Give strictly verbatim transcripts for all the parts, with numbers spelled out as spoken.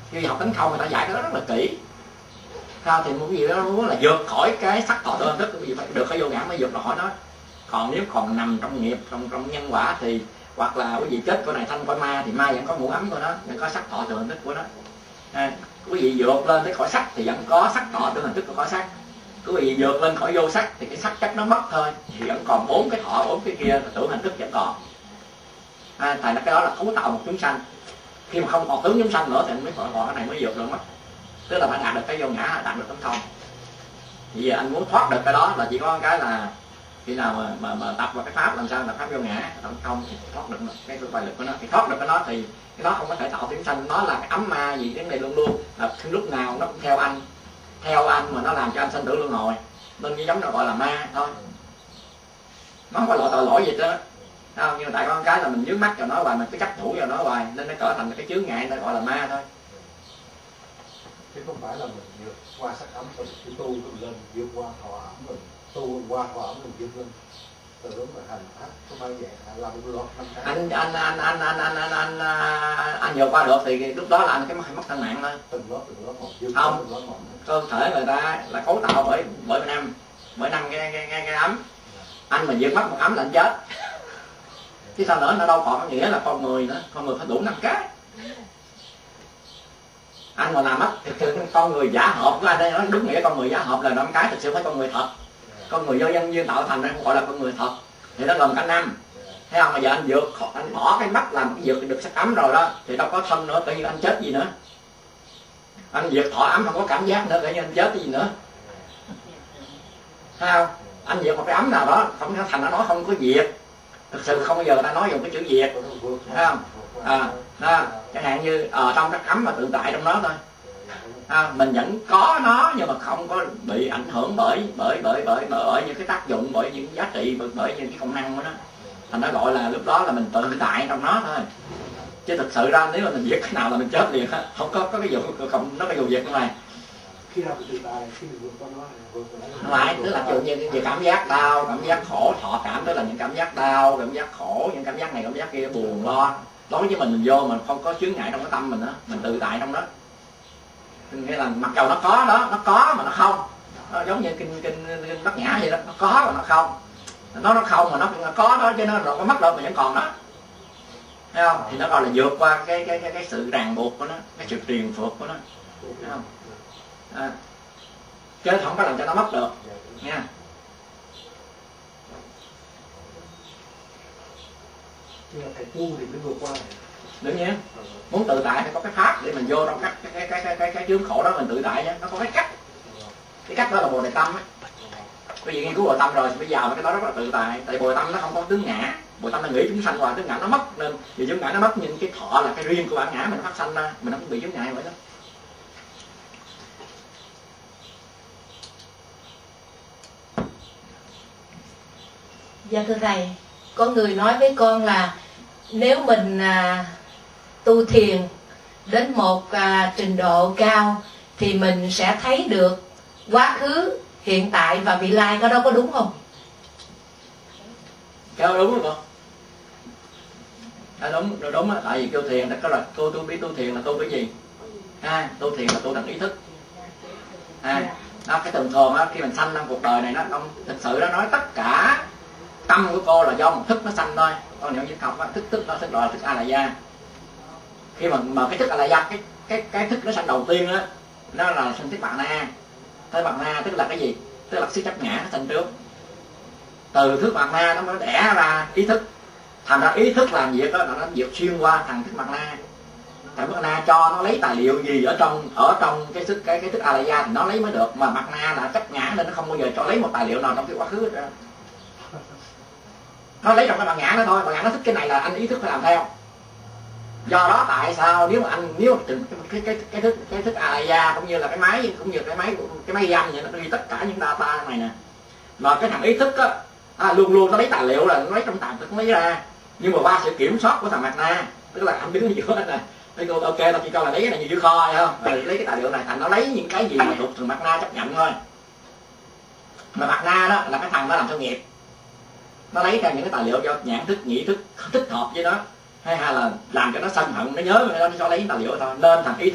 khi học tánh không người ta giải cái đó rất là kỹ. Sao thì một cái gì đó muốn là vượt khỏi cái sắc thọ tưởng hành thức, cái gì phải được cái vô ngã mới vượt ra khỏi nó. Còn nếu còn nằm trong nghiệp, trong trong nhân quả thì hoặc là quý vị chết của này thanh cõi ma thì ma vẫn có ngũ ấm của nó, vẫn có sắc thọ tưởng hành thức của nó. À, quý vị vượt lên tới khỏi sắc thì vẫn có sắc thọ tưởng hành thức của khỏi sắc. Quý vị vượt lên khỏi vô sắc thì cái sắc chất nó mất thôi, thì vẫn còn bốn cái thọ, bốn cái kia tưởng hành thức vẫn còn. À, tại nó cái đó là cấu tạo một chúng sanh. Khi mà không còn tướng chúng sanh nữa thì mới gọi cái này mới vượt lên mất. Tức là phải đạt được cái vô ngã, đạt được tánh không. Thì giờ anh muốn thoát được cái đó là chỉ có cái là khi nào mà mà, mà tập vào cái pháp làm sao là pháp vô ngã tánh không thì thoát được cái bài lực của nó. Thì thoát được cái đó thì cái đó không có thể tạo chúng sanh. Nó là cái ấm ma gì cái này luôn luôn là lúc nào nó cũng theo anh, theo anh mà nó làm cho anh sanh tử luân hồi, nên cái giống nó gọi là ma thôi. Nó không có loại tội lỗi gì đó. Không, nhưng mà tại con cái là mình dướng mắt vào nó hoài, mình cứ chấp thủ vào nó hoài nên nó trở thành cái chướng ngại, người ta gọi là ma thôi. Chứ không phải là mình vượt qua sắc ấm mình cứ tu mình lên, vượt qua thọ ấm mình tu qua thọ ấm mình vượt lên, từ đó mà hành pháp không bao vậy làm một loạt năm cái. Anh anh anh anh anh anh anh anh anh anh vượt qua được thì lúc đó là anh cái mất thân mạng thôi. Từng lớp từng lớp một, vượt không từng lớp một. Cơ thể người ta là cấu tạo bởi bởi năm bởi năm cái cái cái, cái ấm. Anh mà vượt mất một ấm là anh chết. Chứ sao nữa, nó đâu còn có nghĩa là con người nữa, con người phải đủ năm cái. Anh mà làm mất thực sự con người giả hợp của anh đây, nói đúng nghĩa con người giả hợp là năm cái, thực sự phải con người thật. Con người do nhân duyên tạo thành ra không gọi là con người thật, thì nó gồm cả năm. Thấy không? Mà giờ anh vượt, anh bỏ cái mắt làm cái vượt được sắc ấm rồi đó thì đâu có thân nữa, tự nhiên anh chết gì nữa. Anh vượt thọ ấm không có cảm giác nữa, tự nhiên anh chết cái gì nữa. Thấy không? Anh vượt một cái ấm nào đó không thành nó nói không có diệt. Thực sự không bao giờ ta nói dùng cái chữ diệt, thấy không? À, đó, chẳng hạn như ở trong cái ấm mà tự tại trong đó thôi. À, mình vẫn có nó nhưng mà không có bị ảnh hưởng bởi bởi bởi bởi bởi những cái tác dụng, bởi những giá trị, bởi, bởi những cái công năng của nó. Thành nó gọi là lúc đó là mình tự tại trong nó thôi. Chứ thực sự ra nếu mà mình diệt cái nào là mình chết liền á, không có có cái vụ không nó cái vụ diệt này. Khi nào mình tự tại, khi mình vượt qua nó, vượt qua nó. Lại tức là ví dụ như về cảm giác đau, cảm giác khổ, thọ cảm tức là những cảm giác đau, cảm giác khổ, những cảm giác này, cảm giác kia, buồn lo. Đối với mình mình vô mình không có chướng ngại trong cái tâm mình đó, mình tự tại trong đó. Nghĩa là mặc dầu nó có đó, nó có mà nó không. Nó giống như kinh kinh kinh Bát Nhã vậy đó, nó có mà nó không. Nó nó không mà nó cũng có đó, chứ nó rồi có mất đâu mà vẫn còn đó. Thấy không? Thì nó gọi là vượt qua cái cái cái, cái sự ràng buộc của nó, cái sự truyền phược của nó. Thấy không? À, chứ không có làm cho nó mất được nha. Nhưng mà thầy tu thì mới vượt qua này. Đương nhiên muốn tự tại phải có cái pháp để mình vô trong các cái cái cái cái cái, cái chướng khổ đó mình tự tại nhé. Nó có cái cách, cái cách đó là bồ đề tâm á. Quý vị nghiên cứu bồ đề tâm rồi bây giờ cái đó rất là tự tại. Tại bồ đề tâm nó không có tướng ngã, bồ đề tâm là nghĩ chúng sanh hoài, tướng ngã nó mất nên vì tướng ngã nó mất nhưng cái thọ là cái riêng của bản ngã mình phát sanh ra, mình không bị chướng ngại vậy đó. Dạ thưa thầy, có người nói với con là nếu mình à, tu thiền đến một à, trình độ cao thì mình sẽ thấy được quá khứ, hiện tại và vị lai, có đó có đúng không? Cái đó đúng rồi con. Cái đúng, đúng, đúng á, tại vì tu thiền đó là cô tu biết tu thiền là tu cái gì? À, tu thiền là tu thành ý thức. À, đó, cái thường thường á khi mình sanh trong cuộc đời này nó không thực sự nó nói tất cả tâm của cô là do một thức nó sanh thôi. Con hiểu những học á, thức thức nó thức gọi là thức a la gia. Khi mà mà cái thức a la gia, cái cái cái thức nó sanh đầu tiên á, nó là sanh thức bạn na. Thức bạn na tức là cái gì? Tức là sức chấp ngã nó sanh trước. Từ thức bạn na nó mới đẻ ra ý thức. Thành ra ý thức làm việc đó là nó vượt xuyên qua thằng thức bạn na. Thằng thức na cho nó lấy tài liệu gì ở trong ở trong cái thức cái cái thức a la gia thì nó lấy mới được, mà bạn na là chấp ngã nên nó không bao giờ cho lấy một tài liệu nào trong cái quá khứ hết trơn. Nó lấy trong cái bản ngã đó thôi, bản ngã nó thích cái này là anh ý thức phải làm theo. Do đó tại sao nếu mà anh nếu mà cái cái cái, cái thức cái thức a la gia cũng như là cái máy cũng như cái máy cái máy ghi âm vậy, nó ghi tất cả những data này nè, mà cái thằng ý thức á à, luôn luôn nó lấy tài liệu là nó lấy trong tạm thức lấy ra, nhưng mà qua sự kiểm soát của thằng mặt na, tức là anh đứng ở giữa này nè, ok tao chỉ coi là lấy cái này như dưới kho hay không, rồi lấy cái tài liệu này, thành nó lấy những cái gì mà thuộc thằng mặt na chấp nhận thôi. Mà mặt na đó là cái thằng đó làm theo nghiệp, nó lấy ra những cái tài liệu do nhãn thức nhĩ thức thích hợp với nó, hay hay là làm cho nó sân hận nó nhớ nó cho lấy tài liệu thôi, nên thằng ý thức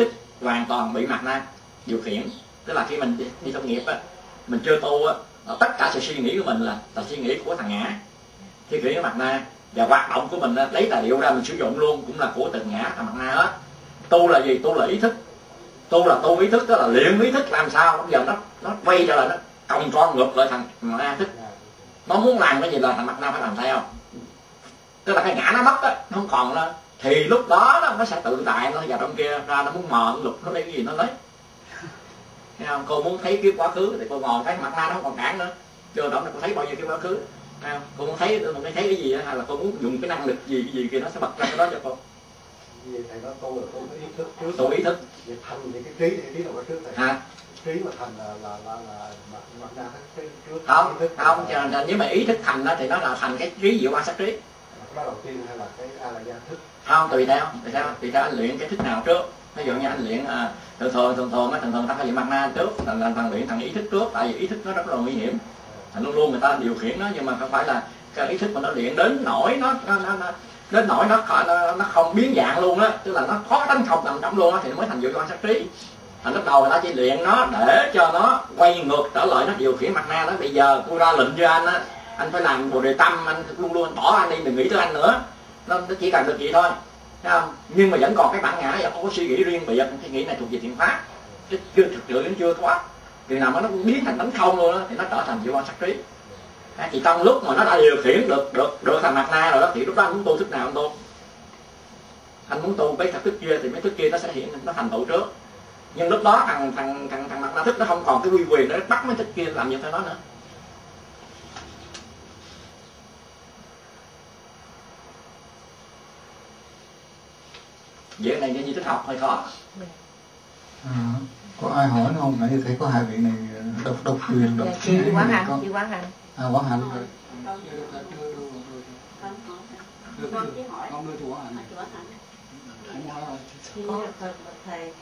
hoàn toàn bị mặt na điều khiển. Tức là khi mình đi, đi thông nghiệp á, mình chưa tu á, tất cả sự suy nghĩ của mình là, là suy nghĩ của thằng ngã, suy nghĩ của mặt na, và hoạt động của mình lấy tài liệu ra mình sử dụng luôn cũng là của từ ngã thằng mặt na hết. Tu là gì? Tu là ý thức. Tu là tu ý thức, tức là luyện ý thức làm sao bây giờ nó nó quay trở lại, nó còng con ngược lại thằng mặt na thức. Nó muốn làm cái gì là thằng mặt na phải làm theo. Tức là cái ngã nó mất á, nó không còn nữa, thì lúc đó, đó nó sẽ tự tại nó vào trong kia ra, nó muốn mò nó lục nó lấy cái gì nó lấy. Thấy không? Cô muốn thấy cái quá khứ thì cô ngồi thấy mặt na nó không còn cản nữa, chưa đâu cô thấy bao nhiêu cái quá khứ. Thấy không? Cô muốn thấy muốn thấy cái gì đó, hay là cô muốn dùng cái năng lực gì cái gì kia nó sẽ bật ra cái đó cho cô. Vì thầy nói tu là tu cái ý thức trước. Tu ý thức. Vì thành thì cái trí thì cái trí là có trước thầy. À. Trí mà thành là là là là mặt na cái trước. Không, không, là... nếu mà ý thức thành đó thì nó là thành cái trí diệu quan sát trí. Cái đầu tiên hay là cái a la gia thức? Không, tùy theo, tùy theo, tùy theo anh luyện cái thức nào trước. Ví dụ như anh luyện à, thường thường thường thường thường thường ta phải luyện mặt na trước, thằng là thằng luyện thằng ý thức trước, tại vì ý thức nó rất là nguy hiểm. Thành luôn luôn người ta điều khiển nó, nhưng mà không phải là cái ý thức mà nó luyện đến nổi nó nó nó, nó đến nỗi nó, nó nó không biến dạng luôn á, tức là nó khó đánh không nằm trong luôn á, thì nó mới thành diệu quan sát trí. Thành lúc đầu người ta chỉ luyện nó để cho nó quay ngược trở lại, nó điều khiển mặt na đó. Bây giờ tôi ra lệnh cho anh á, anh phải làm bồ đề tâm, anh luôn luôn bỏ anh đi, đừng nghĩ tới anh nữa. Nó, nó chỉ cần được vậy thôi. Thấy không? Nhưng mà vẫn còn cái bản ngã, vẫn không có suy nghĩ riêng biệt, cái nghĩ này thuộc về thiện pháp, chứ chưa thực sự đến chưa thoát. Thì nào mà nó biến thành đánh không luôn đó, thì nó trở thành diệu quan sát trí. À, thì trong lúc mà nó đã điều khiển được được được thành mặt na rồi đó, thì lúc đó anh muốn tu thức nào anh tu. Anh muốn tu cái thức kia thì mấy thức kia nó sẽ hiện nó thành tựu trước. Nhưng lúc đó thằng thằng thằng thằng mặt na thức nó không còn cái uy quyền để bắt mấy thức kia làm như thế nó nữa. Việc này như như thích học hơi khó. À, có ai hỏi nó không? Nãy thấy có hai vị này đọc đọc truyền đọc. Dạ, chị Quán Hạnh, chị Quán Hạnh. À, Quán Hạnh rồi. Con đưa chú Hạnh này. Di Đà Phật bạch thầy.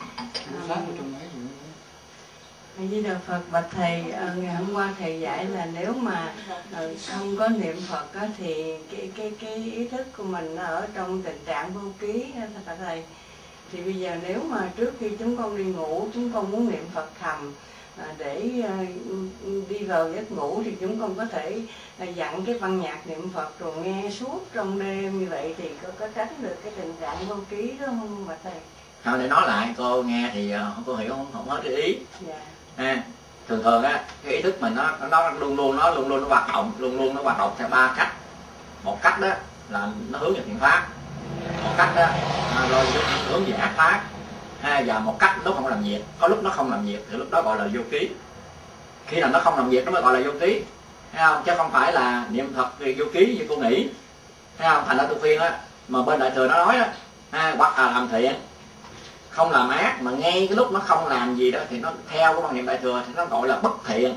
Di Đà Phật bạch thầy, ngày hôm qua thầy giải là nếu mà không có niệm Phật á, thì cái cái cái ý thức của mình nó ở trong tình trạng vô ký thật thầy. Thì bây giờ nếu mà trước khi chúng con đi ngủ chúng con muốn niệm Phật thầm để đi vào giấc ngủ, thì chúng con có thể dặn cái văn nhạc niệm Phật rồi nghe suốt trong đêm như vậy, thì có, có tránh được cái tình trạng vô ký đó không bạch thầy? Thôi để nói lại cô nghe thì cô hiểu không, không hết cái ý. Dạ. À, thường thường á cái ý thức mình nó nó luôn luôn nó luôn luôn nó hoạt động luôn luôn nó hoạt động theo ba cách. Một cách đó là nó hướng về thiện pháp, một cách đó rồi hướng về ác pháp, ha, và một cách nó không làm việc. Có lúc nó không làm việc thì lúc đó gọi là vô ký. Khi nào nó không làm việc nó mới gọi là vô ký, thấy không? Chứ không phải là niệm Phật vô ký như cô nghĩ, thấy không? Thành ra tôi khuyên á, mà bên đại thừa nó nói á, ha, hoặc là làm thiện không làm ác, mà ngay cái lúc nó không làm gì đó thì nó theo cái quan niệm đại thừa thì nó gọi là bất thiện,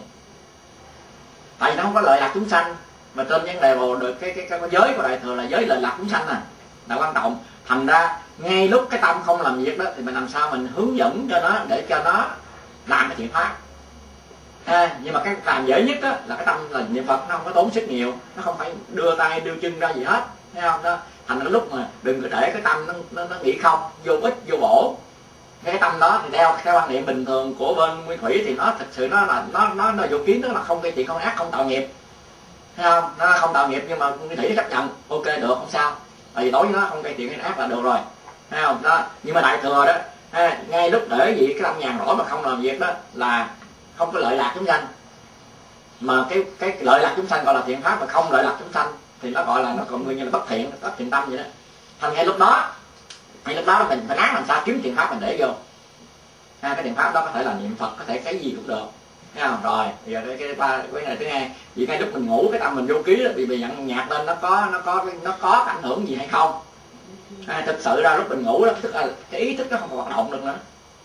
tại vì nó không có lợi lạc chúng sanh. Mà trên vấn đề vào được cái, cái cái cái giới của đại thừa là giới lợi lạc chúng sanh à, là quan trọng. Thành ra ngay lúc cái tâm không làm việc đó thì mình làm sao mình hướng dẫn cho nó để cho nó làm cái thiện pháp. À, nhưng mà cái làm dễ nhất đó là cái tâm là niệm Phật, nó không có tốn sức nhiều, nó không phải đưa tay đưa chân ra gì hết, thấy không? Đó thành ra lúc mà đừng có để cái tâm nó, nó, nó nghĩ không, vô ích vô bổ. Cái tâm đó thì theo theo quan niệm bình thường của bên Nguyên Thủy thì nó thực sự nó là nó nó nó vô kiến, tức là không gây chuyện không ác, không tạo nghiệp, thấy không? Nó không tạo nghiệp nhưng mà Nguyên Thủy chấp nhận, ok được không sao, tại vì đối với nó không gây chuyện hay ác là được rồi, thấy không? Đó nhưng mà đại thừa đó, ha, ngay lúc để gì cái tâm nhàn rỗi mà không làm việc đó là không có lợi lạc chúng sanh. Mà cái cái lợi lạc chúng sanh gọi là thiện pháp, mà không lợi lạc chúng sanh thì nó gọi là nó còn nguyên như là bất thiện, bất thiện tâm vậy đó. Thành ngay lúc đó ngay lúc đó mình phải ráng làm sao kiếm thiện pháp mình để vô, ha, cái thiện pháp đó có thể là niệm Phật, có thể cái gì cũng được, thấy không? Rồi bây giờ cái cái ba cái này thứ hai, vì ngay lúc mình ngủ cái tâm mình vô ký đó, vì bị nhận nhạc lên nó có nó có nó có ảnh hưởng gì hay không? À, thực sự ra lúc mình ngủ đó, tức là cái ý thức nó không còn hoạt động được nữa,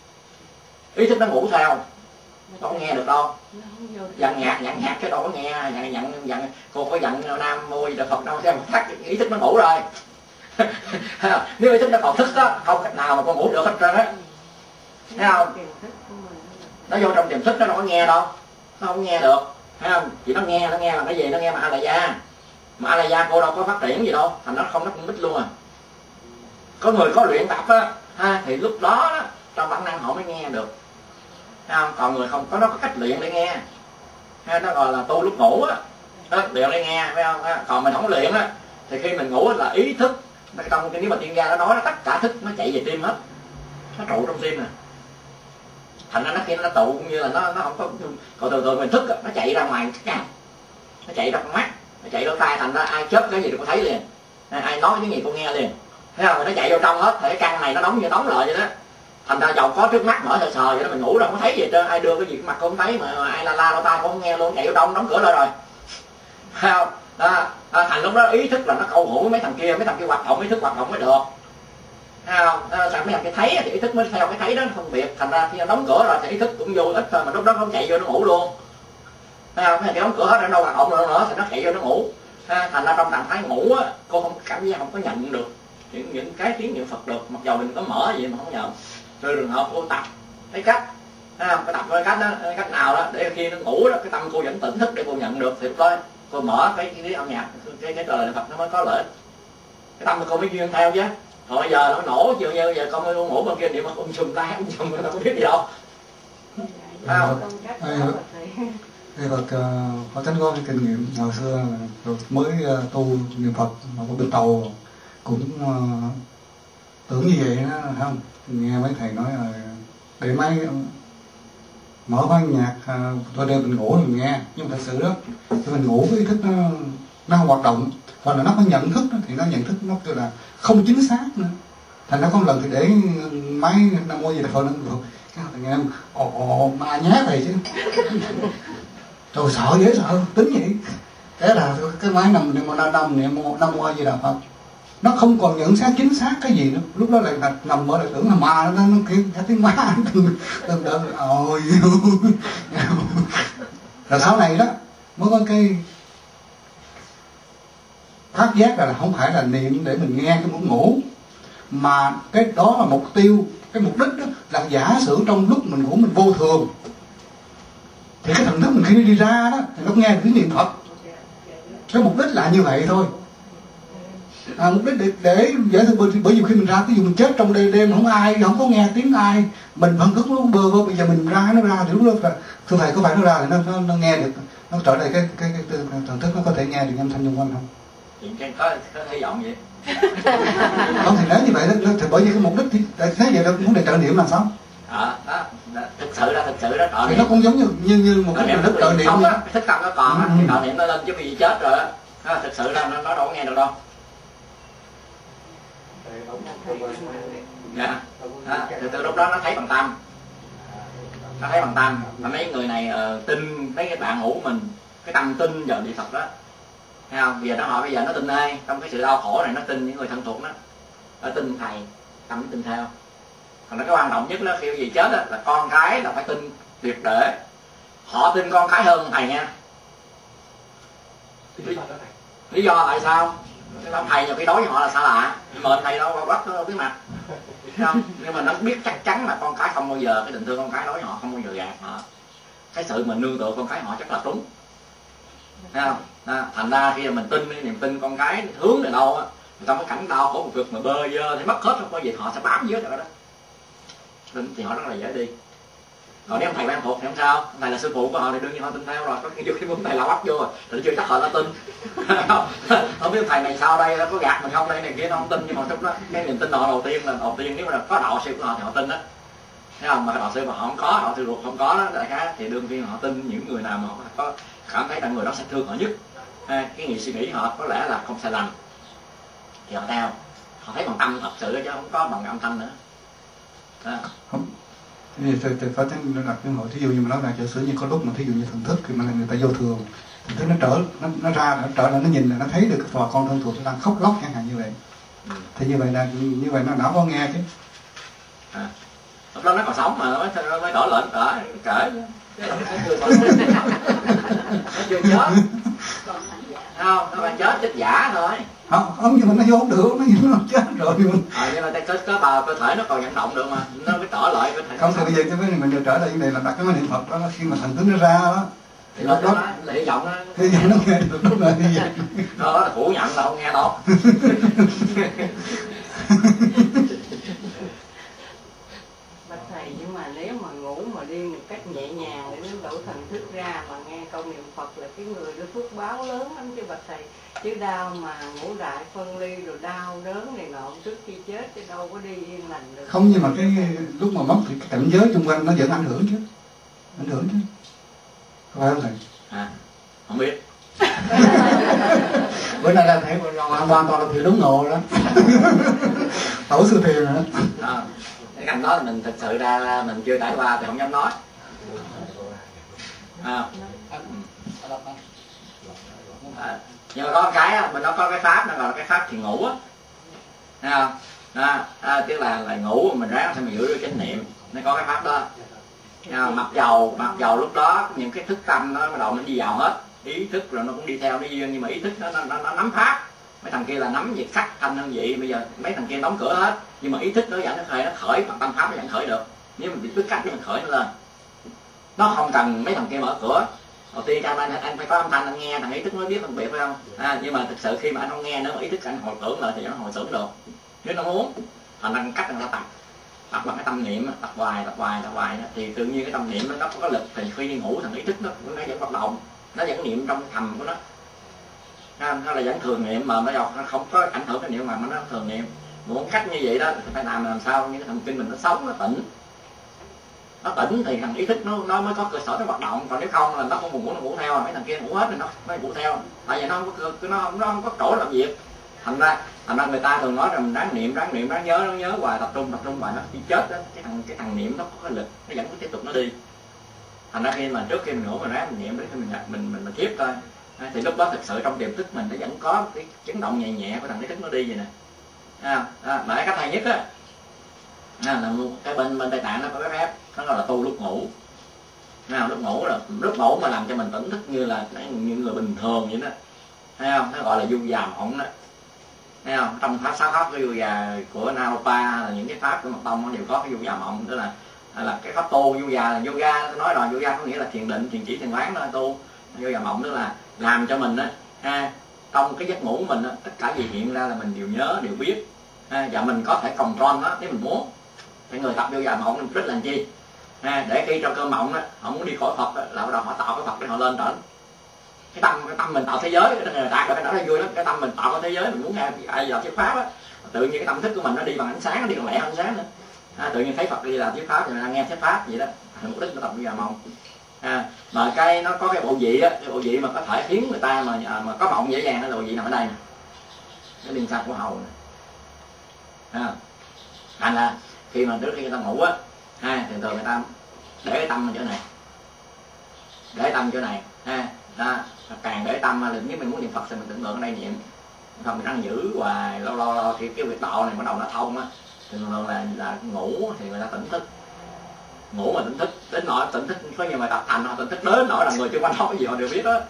ý thức nó ngủ theo, nó không nghe được đâu. Dặn nhạc dặn nhạc chứ đâu có nghe, dặn dặn dặn cô có dặn Nam Mô Đại Phật đâu, theo một thắt ý thức nó ngủ rồi. Nếu ý thức nó còn thức đó, không cách nào mà con ngủ được hết trơn á, thấy không? Nó vô trong tiềm thức nó đâu có nghe đâu, nó không nghe được, thấy không? Chỉ nó nghe, nó nghe là cái gì? Nó nghe mà A La Gia, mà A La Gia cô đâu có phát triển gì đâu, thành nó không, nó cũng bích luôn à. Có người có luyện tập á, ha, thì lúc đó, đó trong bản năng họ mới nghe được. Thấy không? Còn người không có, nó có cách luyện để nghe, nó gọi là tu lúc ngủ á, đó, luyện để nghe, phải không? Còn mình không luyện á thì khi mình ngủ là ý thức trong cái, nếu mà chuyên gia nó nói nó tất cả thức nó chạy về tim hết, nó trụ trong tim nè, thành ra nó khi nó tụ cũng như là nó nó không có, còn thường thường mình thức nó chạy ra ngoài chắc chắn, nó chạy ra con mắt, nó chạy lỗ tai, thành ra ai chớp cái gì cũng thấy liền, ai nói cái gì cũng nghe liền, thấy không? Nó chạy vô trong hết, thể căn này nó đóng như đóng lại vậy đó, thành ra dầu có trước mắt mở sờ sờ vậy đó, mình ngủ đâu không thấy gì hết trơn, ai đưa cái gì mặt cũng không thấy, mà, mà ai la la lỗ tai cũng không nghe luôn, chạy vô trong đóng cửa lại rồi, thấy không? Đó, đó, thành lúc đó ý thức là nó câu hữu với mấy thằng kia, mấy thằng kia hoạt động, ý thức hoạt động mới được, thấy không? Đó, mấy thằng kia thấy thì ý thức mới theo cái thấy đó, nó phân biệt, thành ra khi nó đóng cửa rồi thì ý thức cũng vô ít thôi, mà lúc đó không chạy vô nó ngủ luôn, thấy không? Mấy thằng kia đóng cửa hết, nó đâu hoạt động nữa nữa thì nó chạy vô nó ngủ, thành ra trong trạng thái ngủ á, cô không cảm giác, không có nhận được những những cái tiếng niệm Phật được, mặc dầu mình có mở gì mà không nhận. Rồi trường hợp cô tập cái cách, thấy không? Cô tập cái cách đó, cái cách nào đó để khi nó ngủ đó cái tâm cô vẫn tỉnh thức để cô nhận được, thì thôi cô mở cái cái âm nhạc, cái cái lời Phật nó mới có lợi, cái tâm cô mới duyên theo chứ. Còn bây giờ nó nổ chiều như giờ con cô ngủ bên kia niệm ông sùm tay ông sùm người ta có biết gì đâu, thấy không? Thì Phật có tránh có cái kinh nghiệm hồi xưa mới uh, tu niệm Phật mà có bên tàu cũng uh, tưởng như vậy đó, không? Nghe mấy thầy nói là để máy mở khoan nhạc uh, tôi đeo mình ngủ mình nghe, nhưng mà thật sự đó thì mình ngủ cái ý thức nó nó hoạt động, hoặc là nó có nhận thức đó, thì nó nhận thức nó kêu là không chính xác nữa, thành ra có một lần thì để máy Nam Mô Di Đà Phật nó được cái nghe em ồ ồ ma nhát này chứ. Trời sợ dễ sợ, tính vậy. Thế là cái máy nằm niệm một năm niệm một năm qua gì đạo Phật, nó không còn nhận xác chính xác cái gì nữa. Lúc đó lại nằm mơ lại tưởng là ma, nó nó kêu cái tiếng ma từng từng đợt ôi. Rồi sau này đó mới có cái phát giác là không phải là niệm để mình nghe cái muốn ngủ, mà cái đó là mục tiêu, cái mục đích đó là giả sử trong lúc mình ngủ mình vô thường, thì cái thần thức mình khi nó đi ra đó thì nó nghe được tiếng niệm Phật. Cái mục đích là như vậy thôi. À, mục đích để, để giải thích bởi, bởi vì khi mình ra, ví dụ mình chết trong đêm, đêm không ai, không có nghe tiếng ai, mình thần thức nó bơ vơ, bây giờ mình ra nó ra thì lúc đó thưa thầy có phải nó ra thì nó, nó, nó nghe được, nó trở lại cái cái, cái, cái, cái thần thức nó có thể nghe được âm thanh xung quanh không? Chuyện có có hy vọng vậy. Không thì nếu như vậy đó, thì bởi vì cái mục đích thì thế vậy đó muốn để trợ niệm làm sao? Đó, đó, đó, thực sự ra thực sự đó trợ thì niệm nó cũng giống như như, như một cái thức trợ niệm sống đó, đó, cái thức tâm nó còn á, ừ. cái trợ niệm nó lên chứ vì chết rồi á, thực sự ra nó, nó đâu có nghe được đâu. Dạ, à, từ từ lúc đó nó thấy bằng tâm, nó thấy bằng tâm, mà mấy người này uh, tin mấy cái bạn ngủ mình, cái tâm tin giờ niệm Phật đó, thấy không? Bây giờ nó hỏi bây giờ nó tin ai trong cái sự đau khổ này, nó tin những người thân thuộc đó, nó tin thầy, tâm nó tin theo. Còn nó cái quan trọng nhất đó khi gì chết đó, là con cái là phải tin tuyệt để, họ tin con cái hơn thầy nha. Lý do tại sao? Cái thầy nhiều khi đối với họ là xa lạ, mệnh thầy đâu bắt đâu biết mặt, không? Nhưng mà nó biết chắc chắn là con cái không bao giờ, cái tình thương con cái đối với họ không bao giờ gạt họ, cái sự mình nương tựa con cái họ chắc là đúng, thấy không? À, thành ra khi mà mình tin niềm tin con cái hướng về đâu á, trong cái cảnh đau khổ một cực mà bơ vơ thì mất hết, không có gì họ sẽ bám dưới rồi đó, tin thì họ rất là dễ đi. Còn nếu ông thầy quen thuộc thì không sao, ông thầy là sư phụ của họ thì đương nhiên họ tin theo rồi, có khi khi ông thầy lão bắt vô rồi thì chưa chắc họ đã tin. Không biết thầy này sao đây, có gạt mình không đây này kia, nó không tin, nhưng mà lúc đó cái niềm tin họ đầu tiên là đầu tiên nếu mà có đạo sư của họ thì họ tin đó, thấy không? Mà cái đạo sư mà họ không có, đạo sư ruột không có đó, đại khái thì đương nhiên họ tin những người nào mà họ có cảm thấy rằng người đó sẽ thương họ nhất, cái nghĩ suy nghĩ họ có lẽ là không sai lầm thì họ theo, họ thấy bằng tâm thật sự chứ không có bằng âm thanh nữa. À. Không. Thì phải phải tránh đặt câu hỏi, thí dụ như mà nói là giả sử như có lúc mà thí dụ như thần thức thì mà là người ta vô thường, thần thức nó trở nó, nó ra nó trở lại nó nhìn là nó thấy được cái phò con thân thuộc nó đang khóc lóc chẳng hạn như vậy, ừ. Thì như vậy là như vậy nó đã có nghe chứ. À. Lúc đó nó còn sống mà nó mới, nó mới đổi lệnh cỡ cỡ nó chưa chết, không nó phải chết chết giả thôi. Không, không nhưng mà nó vô không được, nó nó chết rồi. À, nhưng mà cái cái bà cơ thể nó còn vận động được mà, nó mới trở lại cơ thể. Không thì bây giờ cái mình giờ trở lại vấn đề là đặt cái niệm Phật đó, khi mà thần thức nó ra đó thì đó, đó là hy vọng đó, hy vọng nó nghe được, đúng là như vậy. Đó là phủ nhận là không nghe đâu. Bạch thầy nhưng mà nếu mà ngủ mà đi một cách nhẹ nhàng để nó đổi thần thức ra mà nghe câu niệm Phật là cái người đó phước báo lớn lắm chứ bạch thầy. Chứ đau mà ngủ đại phân ly rồi đau đớn này nọ trước khi chết chứ đâu có đi yên lành được. Không, nhưng mà cái lúc mà mất thì cái cảnh giới xung quanh nó vẫn ảnh hưởng chứ, ảnh hưởng chứ, phải không thầy? À, không biết. Bữa nay là thấy hoàn toàn là thầy đúng ngộ đó. Tổ sư thiền rồi đó. À, cái cảnh đó mình thực sự ra mình chưa trải qua thì không dám nói. À, à, nhưng mà có cái mình nó có cái pháp nó gọi là cái pháp thiền ngủ á, thấy không? À, à, tức là là ngủ mình ráng sao mình giữ được chánh niệm, nó có cái pháp đó. À, mặc dầu mặc dầu lúc đó những cái thức tâm nó bắt đầu nó đi vào hết, ý thức rồi nó cũng đi theo nó duyên, nhưng mà ý thức nó nó, nó nắm pháp. Mấy thằng kia là nắm việc sắc thanh hơn vậy, bây giờ mấy thằng kia đóng cửa hết, nhưng mà ý thức nó vẫn nó khởi, nó khởi bằng tâm pháp nó vẫn khởi được. Nếu mình biết cách để mình khởi nó lên, nó không cần mấy thằng kia mở cửa. Đầu tiên cho anh anh phải có âm thanh anh nghe, thằng ý thức mới biết phân biệt, phải không? À, nhưng mà thực sự khi mà anh không nghe nữa mà ý thức anh hồi tưởng lại thì nó hồi tưởng được nếu nó muốn. Thành ra cách người ta tập tập bằng cái tâm niệm, tập hoài tập hoài tập hoài thì tự nhiên cái tâm niệm nó, nó có lực, thì khi đi ngủ thằng ý thức nó nó vẫn hoạt động, nó vẫn niệm trong thầm của nó. Nó là vẫn thường niệm mà bây giờ nó không có ảnh hưởng cái niệm mà nó thường niệm. Muốn cách như vậy đó thì phải làm làm sao những cái thần kinh mình nó sống, nó tỉnh, nó tỉnh thì thằng ý thức nó nó mới có cơ sở nó hoạt động. Còn nếu không là nó không buồn ngủ nó ngủ theo, mấy thằng kia ngủ hết thì nó nó ngủ theo, tại vì nó không có nó nó không có chỗ làm việc. Thành ra thành ra người ta thường nói rằng đáng niệm đáng niệm đáng nhớ đáng nhớ hoài, tập trung tập trung hoài, nó khi chết đó cái thằng cái thằng niệm nó có cái lực, nó vẫn có tiếp tục nó đi. Thành ra khi mà trước khi mình ngủ mình ráng mình niệm đến khi mình mình mình, mình thiếp thôi, thì lúc đó thực sự trong tiềm thức mình nó vẫn có cái chấn động nhẹ nhẹ của thằng ý thức nó đi vậy nè. À, à, mà cái cách hay nhất á à, là cái bên bên Tây Tạng nó có cái phép nó gọi là tu lúc ngủ. Nào, lúc ngủ là lúc ngủ mà làm cho mình tỉnh thức như là những người bình thường vậy đó, thấy không? Nó gọi là du già mộng đó, thấy không? Trong pháp sáu pháp của du già của Naropa là những cái pháp của Mật Tông nó đều có cái du già mộng, tức là là cái pháp tu. Du già là yoga, tôi nói rồi, yoga có nghĩa là thiền định, thiền chỉ, thiền quán đó tu. Du già mộng tức là làm cho mình á ha, trong cái giấc ngủ của mình á, tất cả gì hiện ra là mình đều nhớ đều biết ha, và mình có thể control nó nếu mình muốn. Cái người tập vô già mộng rất là làm chi ha, để khi trong cơn mộng đó họ muốn đi khỏi Phật đó, là bắt đầu họ tạo cái Phật để họ lên trển. Cái tâm cái tâm mình tạo thế giới, người ta cái đó là vui lắm. Cái tâm mình tạo cái thế giới, mình muốn nghe ai giờ thuyết pháp á, tự nhiên cái tâm thức của mình nó đi bằng ánh sáng, nó đi bằng lẻ ánh sáng nữa. À, tự nhiên thấy Phật đi làm thuyết pháp thì mình đang nghe thuyết pháp vậy đó, mục đích nó tập vô già mộng. À, mà cái nó có cái bộ vị á, cái bộ vị mà có thể khiến người ta mà mà có mộng dễ dàng, cái bộ vị nằm ở đây nè, cái liên sang của hầu nè. À, thành là khi mà trước khi người ta ngủ á ha, thì thường người ta để cái tâm ở chỗ này, để tâm chỗ này ha, đó, càng để tâm là nếu mình muốn niệm Phật thì mình tưởng tượng ở đây niệm, không mình đang giữ hoài, lâu lâu, lâu thì cái việc đạo này bắt đầu nó thông á, thì thường là là ngủ thì người ta tỉnh thức, ngủ mà tỉnh thức đến nỗi tỉnh thức có nhiều người tập thành họ tỉnh thức đến nỗi là người xung quanh nói cái gì họ đều biết đó.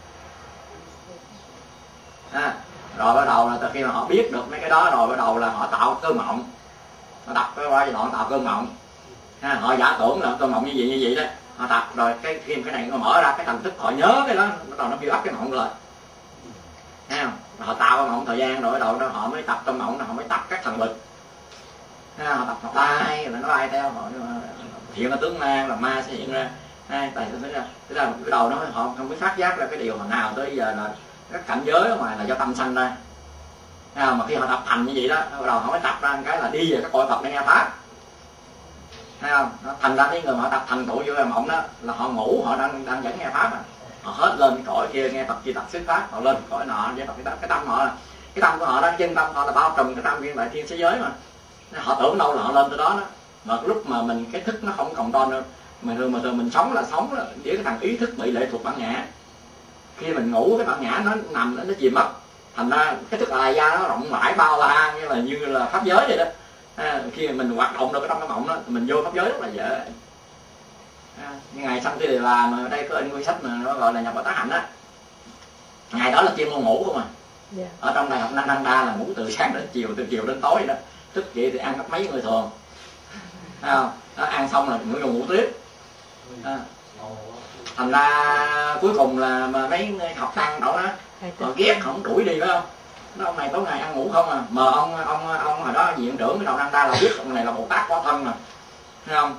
À, rồi bắt đầu là từ khi mà họ biết được mấy cái đó rồi bắt đầu là họ tạo cơn mộng, họ tập cái qua giai đoạn tạo cơn mộng. À, họ giả tưởng là cơn mộng như vậy như vậy đó, họ tập rồi cái khi cái này nó mở ra cái thần thức họ nhớ cái đó, bắt đầu nó build up cái mộng rồi, thấy không? Họ tạo cái mộng thời gian rồi bắt đầu đó họ mới tập cơn mộng, họ mới tập các thần lực. À, họ tập học lai là nó lai theo họ hiện là tướng ma, là ma sẽ hiện ra. À, tại thế ra tức là cái đầu nó họ không biết phát giác ra cái điều nào tới giờ là các cảnh giới ở ngoài là do tâm sanh ra. À, mà khi họ tập thành như vậy đó, bắt đầu họ mới tập ra một cái là đi về các cõi Phật để nghe pháp, thấy không? Nó thành ra cái người mà họ tập thành tựu vô cái mộng đó là họ ngủ, họ đang đang vẫn nghe pháp à. Họ hết lên cái cõi kia nghe Phật chi tập xuất pháp, họ lên cái cõi nọ với Phật cái, cái tâm họ là cái tâm của họ đó, chân tâm họ là bao trùm cái tâm viên đại thiên thế giới mà. Họ tưởng đâu là họ lên tới đó đó. Mà lúc mà mình cái thức nó không còn to nữa, mà thường mà thường mình sống là sống là với cái thằng ý thức bị lệ thuộc bản ngã. Khi mình ngủ cái bản ngã nó nằm nó chìm mất, thành ra cái thức à da nó rộng rãi bao la như là như là pháp giới vậy đó. À, khi mình hoạt động được cái trong cái mộng đó mình vô pháp giới rất là dễ. À, ngày xong thì là mà đây có in quyển sách mà nó gọi là nhập vào tá hạnh á, ngày đó là chuyên môn ngủ không à. Yeah. Ở trong đại học Nanda là ngủ từ sáng đến chiều, từ chiều đến tối vậy đó. Thức dậy thì ăn gấp mấy người thường, thấy không? Nó ăn xong là ngủ ngủ tiếp. À, thành ra cuối cùng là mà mấy học tăng đó đó họ ghét không đuổi đi phải không? Nó ông này tối ngày ăn ngủ không à, mà ông ông ông hồi đó viện trưởng cái đầu Nanda là biết ông này là Bồ Tát có thân mà, thấy không?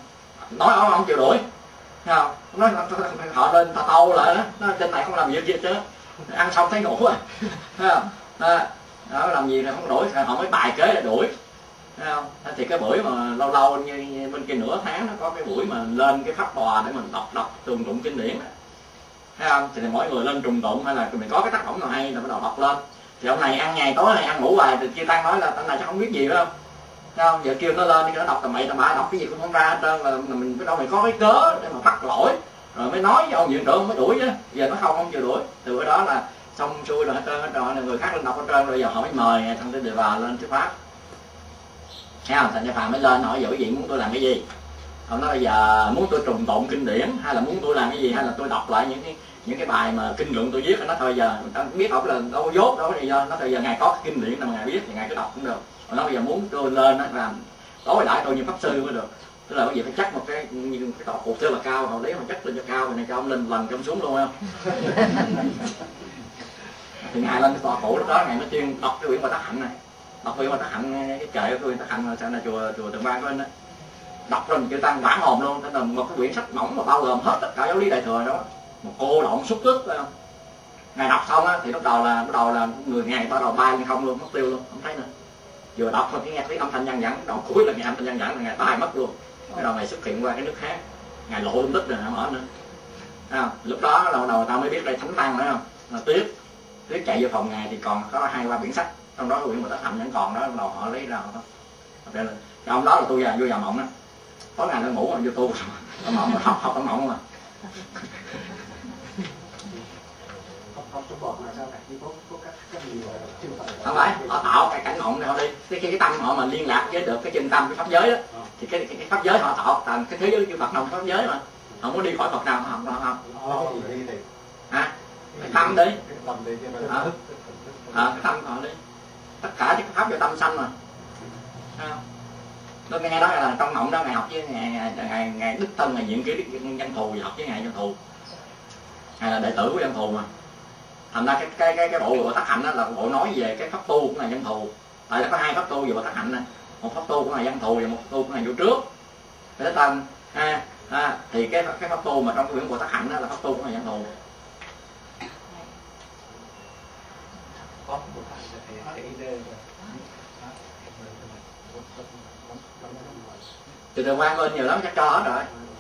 nói ông không chịu đuổi, thấy không? Nói họ lên ta tâu lại đó, nó trên này không làm việc gì hết chứ, ăn xong thấy ngủ rồi, thấy không? Đó, đó làm gì là không đuổi, họ mới bài kế là đuổi, thấy không? Thì cái buổi mà lâu lâu như, như bên kia nửa tháng nó có cái buổi mà lên cái pháp tòa để mình đọc đọc trùng tụng kinh điển đó, thấy không? Thì mỗi người lên trùng tụng hay là mình có cái tác phẩm nào hay là bắt đầu đọc lên. Thì ông này ăn ngày tối này ăn ngủ hoài, thì kia tăng nói là anh này chắc không biết gì phải không? Thấy không? Giờ kêu nó lên nó đọc tầm bậy tầm bạ, đọc cái gì cũng không ra hết trơn, là mình biết đâu mình có cái cớ để mà bắt lỗi rồi mới nói với ông viện trưởng mới đuổi chứ. Giờ nó không không chịu đuổi, từ cái đó là xong xuôi rồi hết trơn hết rồi, là người khác lên đọc hết trơn rồi, giờ họ mới mời thằng Tư Đề Bà lên thuyết pháp. Thấy không? Thành Gia Phàm mới lên hỏi giờ quý vị muốn tôi làm cái gì? Ông nói bây giờ muốn tôi trùng tụng kinh điển hay là muốn tôi làm cái gì, hay là tôi đọc lại những cái những cái bài mà kinh luận tôi viết. Nó thôi giờ người ta biết ông là đâu có dốt đâu có gì do. Nó thôi giờ ngài có cái kinh điển nào ngài biết thì ngài cứ đọc cũng được. Nó bây giờ muốn tôi lên đó làm tối lại tôi như pháp sư mới được, tức là cái gì phải chắc một cái như cái tọa cột rất là cao, họ lấy mà chắc lên cho cao rồi này cho ông lên lần trong xuống luôn không? Thì ngài lên cái tọa cột lúc đó ngài mới tuyên đọc cái quyển Bồ Tát Hạnh này, đọc quyển Bồ Tát Hạnh, cái kệ của quyển Bồ Tát Hạnh là sao là chùa chùa Tường Văn của anh đó, đọc rồi chữ tăng bản hồn luôn. Thế là một cái quyển sách mỏng mà bao gồm hết tất cả giáo lý đại thừa đó, một cô động xúc tích phải không? Ngài đọc xong á thì lúc đầu là bắt đầu là người ngài bắt đầu bay lên không luôn, mất tiêu luôn, không thấy nữa. Vừa đọc thôi cái nghe thấy âm thanh vang vẳng, đoạn cuối là nghe âm thanh vang vẳng là ngài bay mất luôn. Cái đầu này xuất hiện qua cái nước khác, ngài lộ tung tích rồi hả mở nữa. À, lúc đó là đầu ta mới biết đây thánh tăng phải không? Là tiếp tiếp chạy vô phòng ngài thì còn có hai ba quyển sách, trong đó quyển Bồ Tát Hạnh vẫn còn đó, đầu họ lấy ra thôi. Cái ông đó là tôi vào vô vào mộng đó, tối ngày nó ngủ rồi vô tu, mộng học học ở mộng mà. Không phải, họ tạo cái cảnh mộng này họ đi, cái cái tâm họ mà liên lạc với được cái chân tâm cái pháp giới đó, thì cái cái, cái pháp giới họ tạo thành cái thế giới chư Phật đồng pháp giới mà, không có đi khỏi Phật nào họ học đâu không? Hả? Cái tâm đi, à, à, cái tâm họ đi, tất cả cái pháp do tâm sanh mà. Tôi nghe đó là trong mộng đó ngài học với ngài ngài ngài, ngài Đức Tân, ngài Diện Ký Văn Thù học với ngài Văn Thù, ngài là đệ tử của Văn Thù mà. Thành ra cái cái cái cái bộ Bồ Tát Hạnh đó là bộ nói về cái pháp tu của ngài Văn Thù. Tại là có hai pháp tu về Bồ Tát Hạnh này, một pháp tu của ngài Văn Thù và một pháp tu của ngài Vô Trước. Thế Tân ha, ha thì cái cái pháp tu mà trong cái quyển Bồ Tát Hạnh đó là pháp tu của ngài Văn Thù. Từ từ quan bên nhiều lắm chắc cho hết rồi.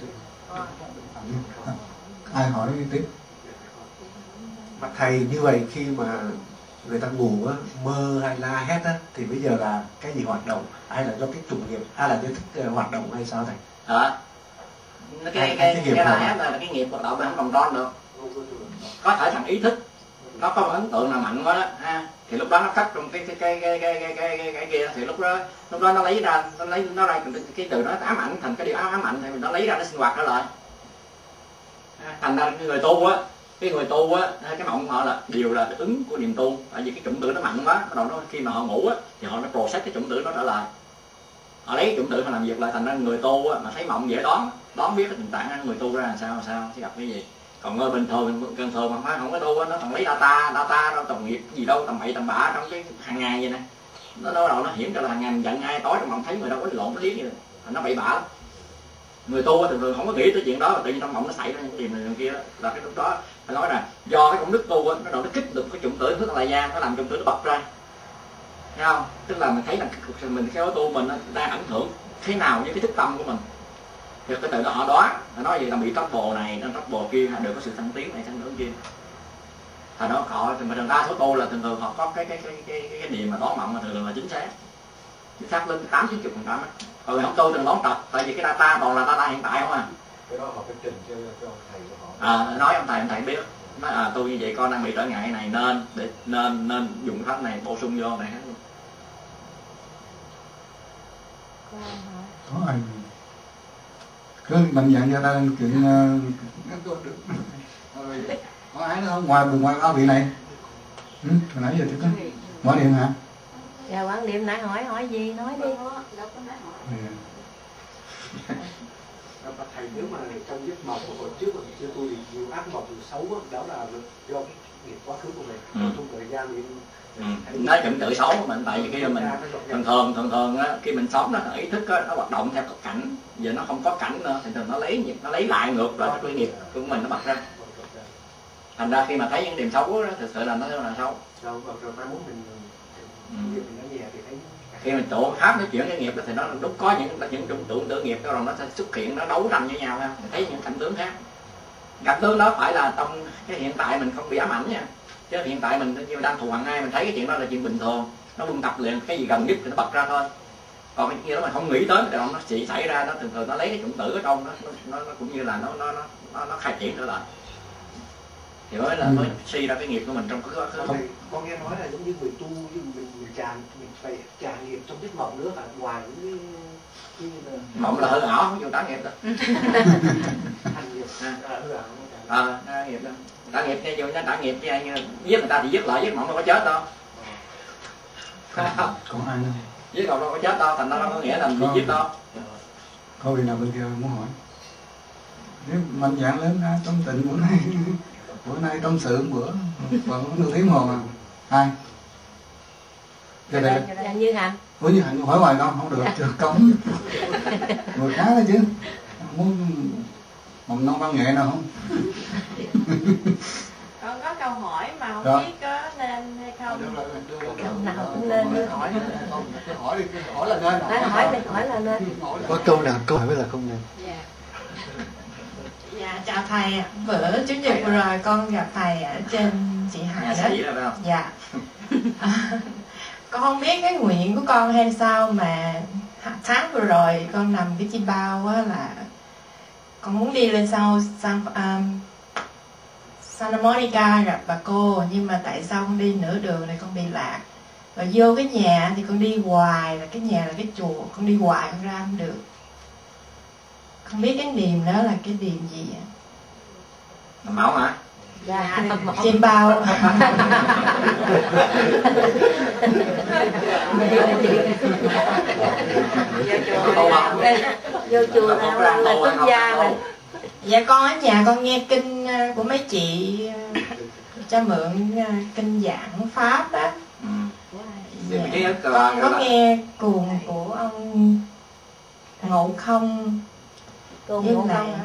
Ai hỏi tiếp? Mà thầy như vậy khi mà người ta ngủ á, mơ hay la hét á, thì bây giờ là cái gì hoạt động, hay là do cái trùng nghiệp, hay là do thức uh, hoạt động hay sao thầy? À, cái cái cái, cái, cái la hét là cái nghiệp hoạt động mà không còn con được. Có thể thằng ý thức nó có một ấn tượng nào mạnh quá đó ha, thì lúc đó nó cắt trong cái cái cái cái cái cái cái, cái, cái kia, thì lúc đó lúc đó nó lấy ra nó lấy nó ra cái từ đó ám ảnh thành cái điều ám ảnh, thì mình nó lấy ra nó sinh hoạt trở lại. Thành ra cái người tu á, cái người tu á, cái mộng của họ là đều là cái ứng của niềm tu, tại vì cái chủng tử nó mạnh quá, bắt đầu nó khi mà họ ngủ á thì họ nó process cái chủng tử nó trở lại, họ lấy cái chủng tử mà làm việc lại. Thành ra người tu á mà thấy mộng dễ đoán đoán biết cái tình trạng người tu ra làm sao làm sao sẽ gặp cái gì. Còn người bình thường bình thường mà phải không có tu á, nó còn lấy data data đâu tầm nghiệp gì đâu tầm bậy tầm bạ trong cái hàng ngày vậy nè, nó bắt đầu nó hiển cho là hàng ngày giận ai tối trong mộng thấy người đâu có lộn cái lý gì, nó bậy bạ lắm. Người tu thường thường không có nghĩ tới chuyện đó, tự nhiên trong mộng nó xảy ra những cái chuyện này kia đó. Là cái lúc đó phải nói là do cái công đức tu á, nó đầu nó kích được cái chủng tử thức lại ra, nó làm chủng tử nó bật ra, thấy không? Tức là mình thấy là mình cái tu mình nó đang ảnh hưởng thế nào với cái thức tâm của mình, thì cái từ đó họ đoán, họ nói gì là bị tóc bồ này, nên tóc bồ kia, được có sự thăng tiến này thăng tiến kia. Thành đó họ thì mình đa số tu là thường thường họ có cái cái cái cái cái, cái điểm mà đoán mộng mà thường thường là chính xác, chính xác lên tám chín chục phần trăm á. Rồi không tu từng đoán trật, tại vì cái data toàn là data hiện tại không à. Cái đó họ phải trình cho cho thầy của họ. À, nói ông thầy ông thầy biết, nói à tôi như vậy con đang bị trở ngại này nên để nên nên dùng pháp này bổ sung vô này hết luôn. Có ai cứ mạnh dạng cho ta chuyện uh, có ai nữa không, ngoài ngoài ở vị này? Ừ, hồi nãy giờ chứ có mở điện hả? Dạ quán niệm nãy hỏi hỏi gì nói đi. Ừ. Thầy nếu mà trong giấc mộng hồi trước mà chưa tu thì nhiều ác mộng xấu đó, đó là do nghiệp quá khứ của mình. Ừ. Trong thời gian thì Ừ. Nó cũng tự xấu của mình, tại vì khi mà mình thường thường thường thường á, khi mình sống nó ý thức á, nó hoạt động theo cảnh, giờ nó không có cảnh nữa thì thường nó lấy nó lấy lại ngược lại cái nghiệp của mình nó bật ra. Thành ra khi mà thấy những điểm xấu đó thực sự là nó là xấu. Rồi rồi mai muốn mình Ừ. mình ở nhà thì thấy Khi mình chỗ pháp nói chuyện cái nghiệp đó, thì nó lúc có những những trung tưởng tử nghiệp đó rồi nó sẽ xuất hiện, nó đấu tranh với nhau ha, mình thấy những cảnh tướng khác. Cảnh tướng đó phải là trong cái hiện tại mình không bị ám ảnh nha, chứ hiện tại mình như đang thù hận ai mình thấy cái chuyện đó là chuyện bình thường, nó buông tập liền, cái gì gần nhất thì nó bật ra thôi. Còn cái kia đó mà không nghĩ tới thì nó chỉ xảy ra, nó thường thường nó lấy cái chủng tử ở trong đó, nó, nó, nó cũng như là nó nó nó nó khai triển trở lại thì mới là Ừ. mới suy ra cái nghiệp của mình trong cái quá khứ. con, con nghe nói là giống như người tu như mình mình tràn mình phải tràn nghiệp trong giấc mộng nữa, là ngoài những cái cái Mộng là hư ảo, không chịu trả nghiệp đó. hành nghiệp À. à, hư ảo. Ờ, trả nghiệp đó. Trả nghiệp như nó trả nghiệp như giết người ta thì giết lại, giết mộng đâu có chết đâu. Không, Còn ai nữa? giết mộng đâu có chết đâu, thành ra nó có nghĩa là mình bị giết đâu. Có vị nào bên kia muốn hỏi? Nếu mạnh dạn lên ra trong tịnh bữa nay bữa nay tâm sự một bữa còn có nửa tiếng hồ à. Ai? Cái đây. Dạ Như Hạnh. Ủa Như Hạnh hỏi hoài đâu không được, chưa cống. Người khác đó chứ. Muốn mầm non văn nghệ nào không? Con có câu hỏi mà không Đó. biết có nên hay không. Câu nào cũng nên cứ hỏi. Cứ hỏi đi, cứ hỏi là nên. Nói hỏi đi, hỏi là nên. Có câu nào câu hỏi với là không nên. Dạ. Dạ chào thầy ạ. Bữa chủ nhật vừa rồi con gặp thầy ở trên chị Nhà Hải đó. sĩ là phải không? Dạ. Con không biết cái nguyện của con hay sao mà tháng vừa rồi con nằm cái chi bao á là con muốn đi lên sau San um, Santa Monica gặp bà cô, nhưng mà tại sao con đi nửa đường này con bị lạc, rồi vô cái nhà thì con đi hoài, là cái nhà là cái chùa, con đi hoài con ra không được. Không biết cái niềm đó là cái niềm gì ạ? Mẫu hả? Dạ. Chim bao. Vô chùa nào là là xuất gia mà. Dạ con ở nhà con nghe kinh của mấy chị cho mượn kinh giảng pháp á. Ừ. Dạ. Cái ức, Con có là- nghe cuồng của ông Ngộ Không Cô với ngộ lại không hả?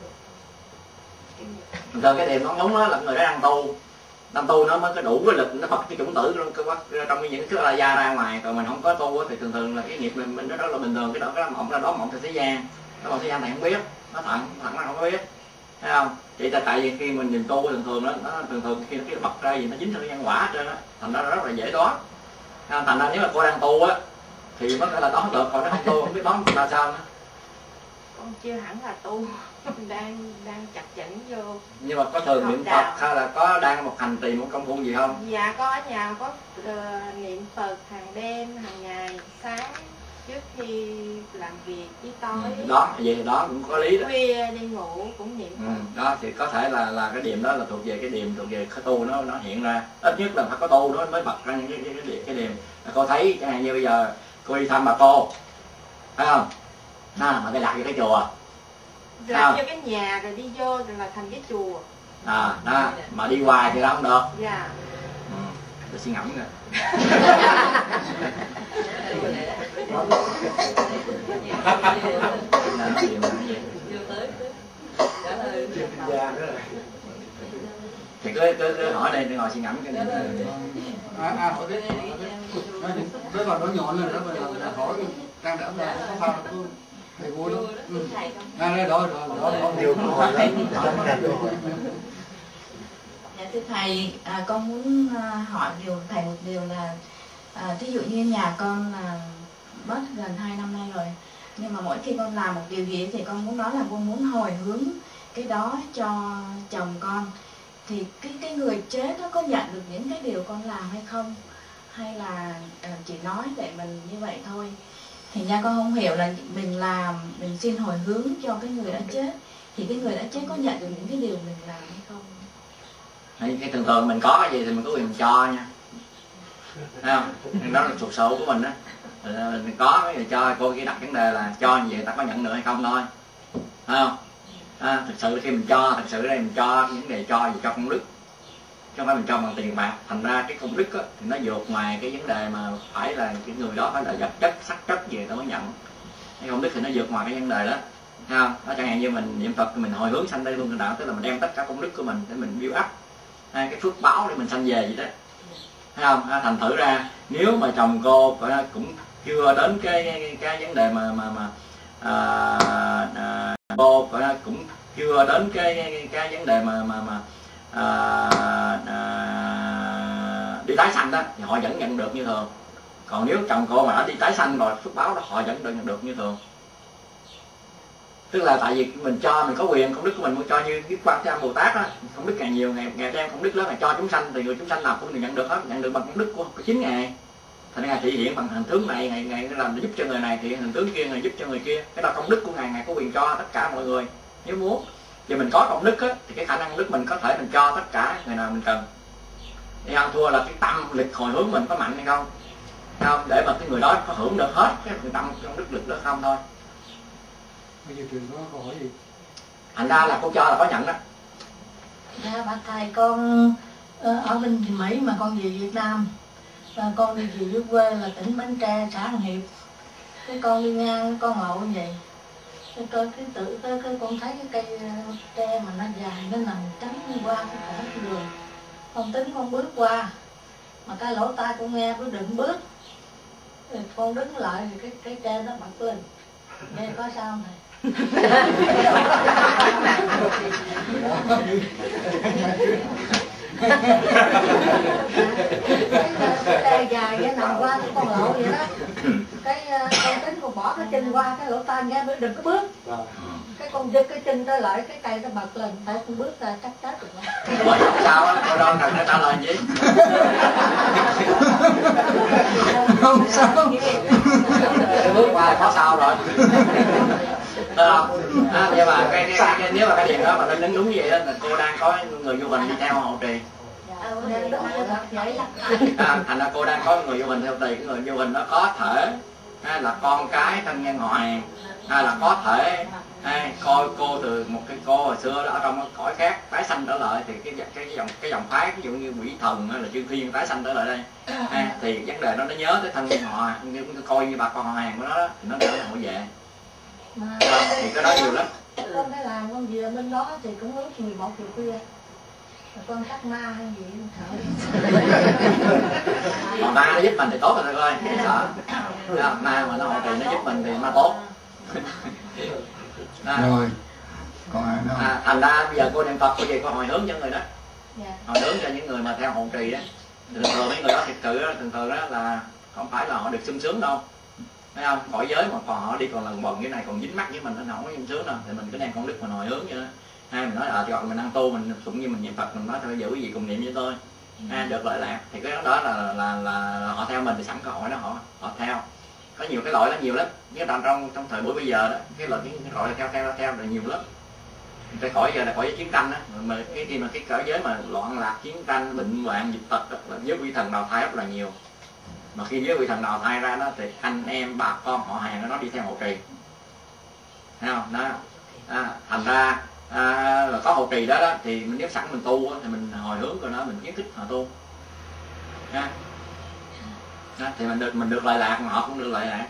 Rồi cái điểm nó đúng đó là người đó đang tu, đang tu nó mới có đủ cái lực nó bật cái chủng tử trong cái bắt trong cái những cái là da ra ngoài, còn mình không có tu thì thường thường là cái nghiệp mình mình đó, đó là bình thường, cái đó cái mộng ra đó mộng từ thế gian, nó mộng thế gian này không biết, nó thẳng thẳng là không có biết, thấy không? Chỉ là tại vì khi mình nhìn tu thường thường nó, nó thường thường khi nó cái bật ra gì nó dính theo nhân quả trên đó, thành ra nó rất là dễ đoán. Thành ra nếu mà cô đang tu á thì mới là đoán được, còn nó không tu không biết đoán là sao nữa. Con chưa hẳn là tu, đang đang chập chững vô. Nhưng mà có thường niệm Phật hay là có đang một hành trì một công phu gì không? Dạ có ở nhà có uh, niệm Phật hàng đêm hàng ngày, sáng trước khi làm việc với tối. Ừ, đó vậy đó cũng có lý đó. Khuya đi ngủ cũng niệm Ừ, Phật. đó thì có thể là là cái điểm đó là thuộc về cái điểm thuộc về cái tu nó nó hiện ra, ít nhất là phải có tu nó mới bật ra những cái cái, cái, điểm, cái điểm. Cô thấy chẳng hạn như bây giờ cô đi thăm bà cô, phải không? Đó, mà đây lạc vô cái chùa, Là à. vô cái nhà rồi đi vô rồi là thành cái chùa. à, đó mà đi hoài thì đâu không được. Dạ. Ừ, tôi suy ngẫm rồi. Thì cứ, cứ, cứ hỏi đây, tôi ngồi suy ngẫm cái này. À, à, hỏi cái với bà nói nhọn lên đó bây giờ là hỏi đang đỡ là có sao không thầy vui lắm. Ừ. À, đây đó rồi đó đó nhiều câu hỏi lắm. Dạ thưa thầy, à, con muốn à, hỏi điều thầy một điều là à, thí dụ như nhà con là mất gần hai năm nay rồi, nhưng mà mỗi khi con làm một điều gì thì con muốn nói là con muốn hồi hướng cái đó cho chồng con, thì cái cái người chết nó có nhận được những cái điều con làm hay không, hay là à, chỉ nói để mình như vậy thôi. Thì nha con không hiểu là mình làm mình xin hồi hướng cho cái người đã chết, thì cái người đã chết có nhận được những cái điều mình làm hay không? Hay cái thường thường mình có cái gì thì mình có quyền cho nha, thấy không? Đó là thuộc số của mình đó, mình có cái gì cho. Cô chỉ đặt vấn đề là cho như vậy ta có nhận được hay không thôi, thấy không? À, thực sự khi mình cho, thực sự đây mình cho những đề cho gì cho công đức, chứ không phải mình cho bằng tiền bạc. Thành ra cái công đức á, thì nó vượt ngoài cái vấn đề mà phải là cái người đó phải là vật chất, sắc chất gì ta mới nhận. Cái công đức thì nó vượt ngoài cái vấn đề đó, thấy không? Đó, chẳng hạn như mình niệm Phật, mình hồi hướng sanh Tây Phương Cực Đạo, tức là mình đem tất cả công đức của mình để mình build up à, cái phước báo để mình sanh về vậy đó, thấy không? À, thành thử ra nếu mà chồng cô cũng chưa đến cái cái, cái vấn đề mà mà mà à, à, cô cũng chưa đến cái cái, cái vấn đề mà mà mà à, à, đi tái sanh đó thì họ vẫn nhận được như thường. Còn nếu chồng cô mà đã đi tái sanh rồi, phước báo đó họ vẫn nhận được như thường. Tức là tại vì mình cho, mình có quyền công đức của mình muốn cho, như cái quan Thế Âm Bồ Tát á, công đức càng nhiều, ngày ngày đem công đức lớn, ngày cho chúng sanh thì người chúng sanh nào cũng nhận được hết, nhận được bằng công đức của, của chính ngài. Thành ra ngài thị hiện bằng hình tướng này, ngài ngài làm giúp cho người này, thì hình tướng kia ngài giúp cho người kia. Cái đó công đức của ngài, ngài có quyền cho tất cả mọi người nếu muốn. Vì mình có công đức á, thì cái khả năng đức mình có thể mình cho tất cả người nào mình cần. Thì ăn thua là cái tâm lực hồi hướng mình có mạnh hay không, không để mà cái người đó có hưởng được hết cái tâm công đức lực đó không thôi. Bây giờ trường có câu hỏi gì? Thành ra là cô cho là có nhận đó. Dạ bạch thầy, con ở bên Mỹ mà con về Việt Nam, và con đi về dưới quê là tỉnh Bến Tre, xã An Hiệp. Cái con đi ngang con ngộ như vậy, cái coi cái tự cái, cái con thấy cái cây tre mà nó dài, nó nằm trắng qua cái cả cái đường. Con tính con bước qua, mà cái lỗ tai con nghe cứ định bước, rồi con đứng lại thì cái cái tre nó bật lên. Nghe có sao này? Cái tre dài cái nằm qua cái con lộ vậy đó. Cái con tính con bỏ cái chân qua cái lỗ tai nghe, đừng có bước. Cái con giật cái chân tới lại, cái cây nó bật lên, tại con bước ra chắc chết rồi. Bởi sao á, cô đâu cần phải trả lời gì? Không sao. Bước qua có sao rồi. À, à, nhưng mà cái, cái, cái, cái, nếu mà cái điểm đó mà nó đứng đúng như vậy đó là cô đang có người vô hình đi theo hộ trì. À, thành ra cô đang có người vô hình theo trì, cái người vô hình nó có thể hay là con cái thân nhân họ hàng, hay là có thể hay coi cô từ một cái cô hồi xưa đó ở trong cõi khác tái sanh trở lại, thì cái cái, cái dòng cái dòng phái ví dụ như quỷ thần hay là chư thiên tái sanh trở lại đây, hay, thì vấn đề đó nó nhớ tới thân nhân họ, như coi như bà con họ hàng của nó đó, thì nó để họ về. Mà thì cái đó nhiều lắm. con phải làm con về bên đó thì cũng lúc mười một giờ khuya, con cắt ma hay gì sợ. Còn ma nó giúp mình thì tốt rồi thôi coi, sợ. Đó, ma mà nó hộ trì nó giúp mình thì ma tốt. À, rồi còn ai đâu? À, thành ra bây giờ cô niệm Phật, cô gì cô hồi hướng cho người đó, hồi hướng cho những người mà theo hộ trì đó. Thường thường mấy người đó thực sự đó, thường thường đó là không phải là họ được sung sướng đâu, thấy không? Cõi giới mà còn họ đi còn lần bần cái này còn dính mắt với mình, nó không có sung sướng đâu, thì mình cứ đem công đức mình hồi hướng cho nó. Hai mình nói là chọn mình ăn tu, mình cũng như mình niệm Phật, mình nói thôi giữ cái gì cùng niệm với tôi, à, được lợi lạc, thì cái đó là là, là là họ theo mình thì sẵn cơ hội đó họ họ theo. Có nhiều cái loại đó nhiều lắm, như trong trong trong thời buổi bây giờ đó, cái loại cái loại theo theo theo là nhiều lắm. Cái cõi giờ là cõi chiến tranh đó, mà cái khi mà cái cõi giới mà loạn lạc, chiến tranh, bệnh hoạn, dịch tật đó, là giới quỷ thần đào thai rất là nhiều. Mà khi giới quỷ thần đào thai ra đó thì anh em bà con họ hàng nó đi theo hộ trì, thấy không? Đó, à, thành ra à, là có hộ trì đó đó thì mình nếu sẵn mình tu đó, thì mình hồi hướng cho nó, mình khuyến khích họ tu, ha. Đó, thì mình được mình được lợi lạc mà họ cũng được lợi lạc.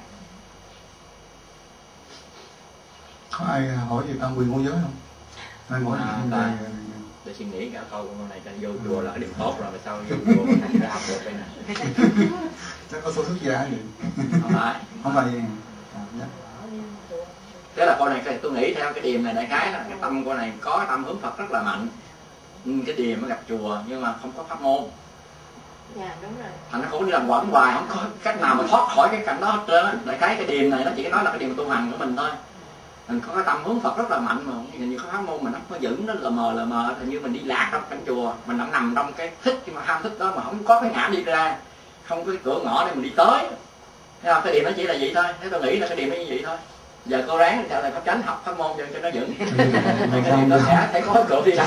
Có ai hỏi gì tam quyền ngũ giới không? Ai hỏi À, gì ta, về... để suy nghĩ cả câu câu này cho vô chùa là cái điểm tốt rồi, mà sao vô chùa mà thành ra học được đây nè. Chắc có số thức giả gì? Không phải. Không phải gì. À, Thế là cô này tôi nghĩ theo cái điềm này đại khái là cái tâm cô này có tâm hướng Phật rất là mạnh. Cái điềm nó gặp chùa nhưng mà không có pháp môn. Dạ đúng rồi. Thành nó cũng đi làm quẩn hoài, không có cách nào mà thoát khỏi cái cảnh đó hết trơn á. Đại khái cái điềm này nó chỉ nói là cái điềm tu hành của mình thôi. Mình có cái tâm hướng Phật rất là mạnh mà hình như có pháp môn mà nó có giữ nó lờ mờ lờ mờ, hình như mình đi lạc trong cảnh chùa, mình đang nằm trong cái thích nhưng mà ham thích đó mà không có cái ngã đi ra, không có cái cửa ngõ để mình đi tới. Thấy không? Cái điềm nó chỉ là vậy thôi. Thế tôi nghĩ là cái điềm nó như vậy thôi. Giờ cô ráng theo thầy pháp chánh học pháp môn cho, cho nó vững. Cái điềm nó sẽ thấy có cửa đi ra.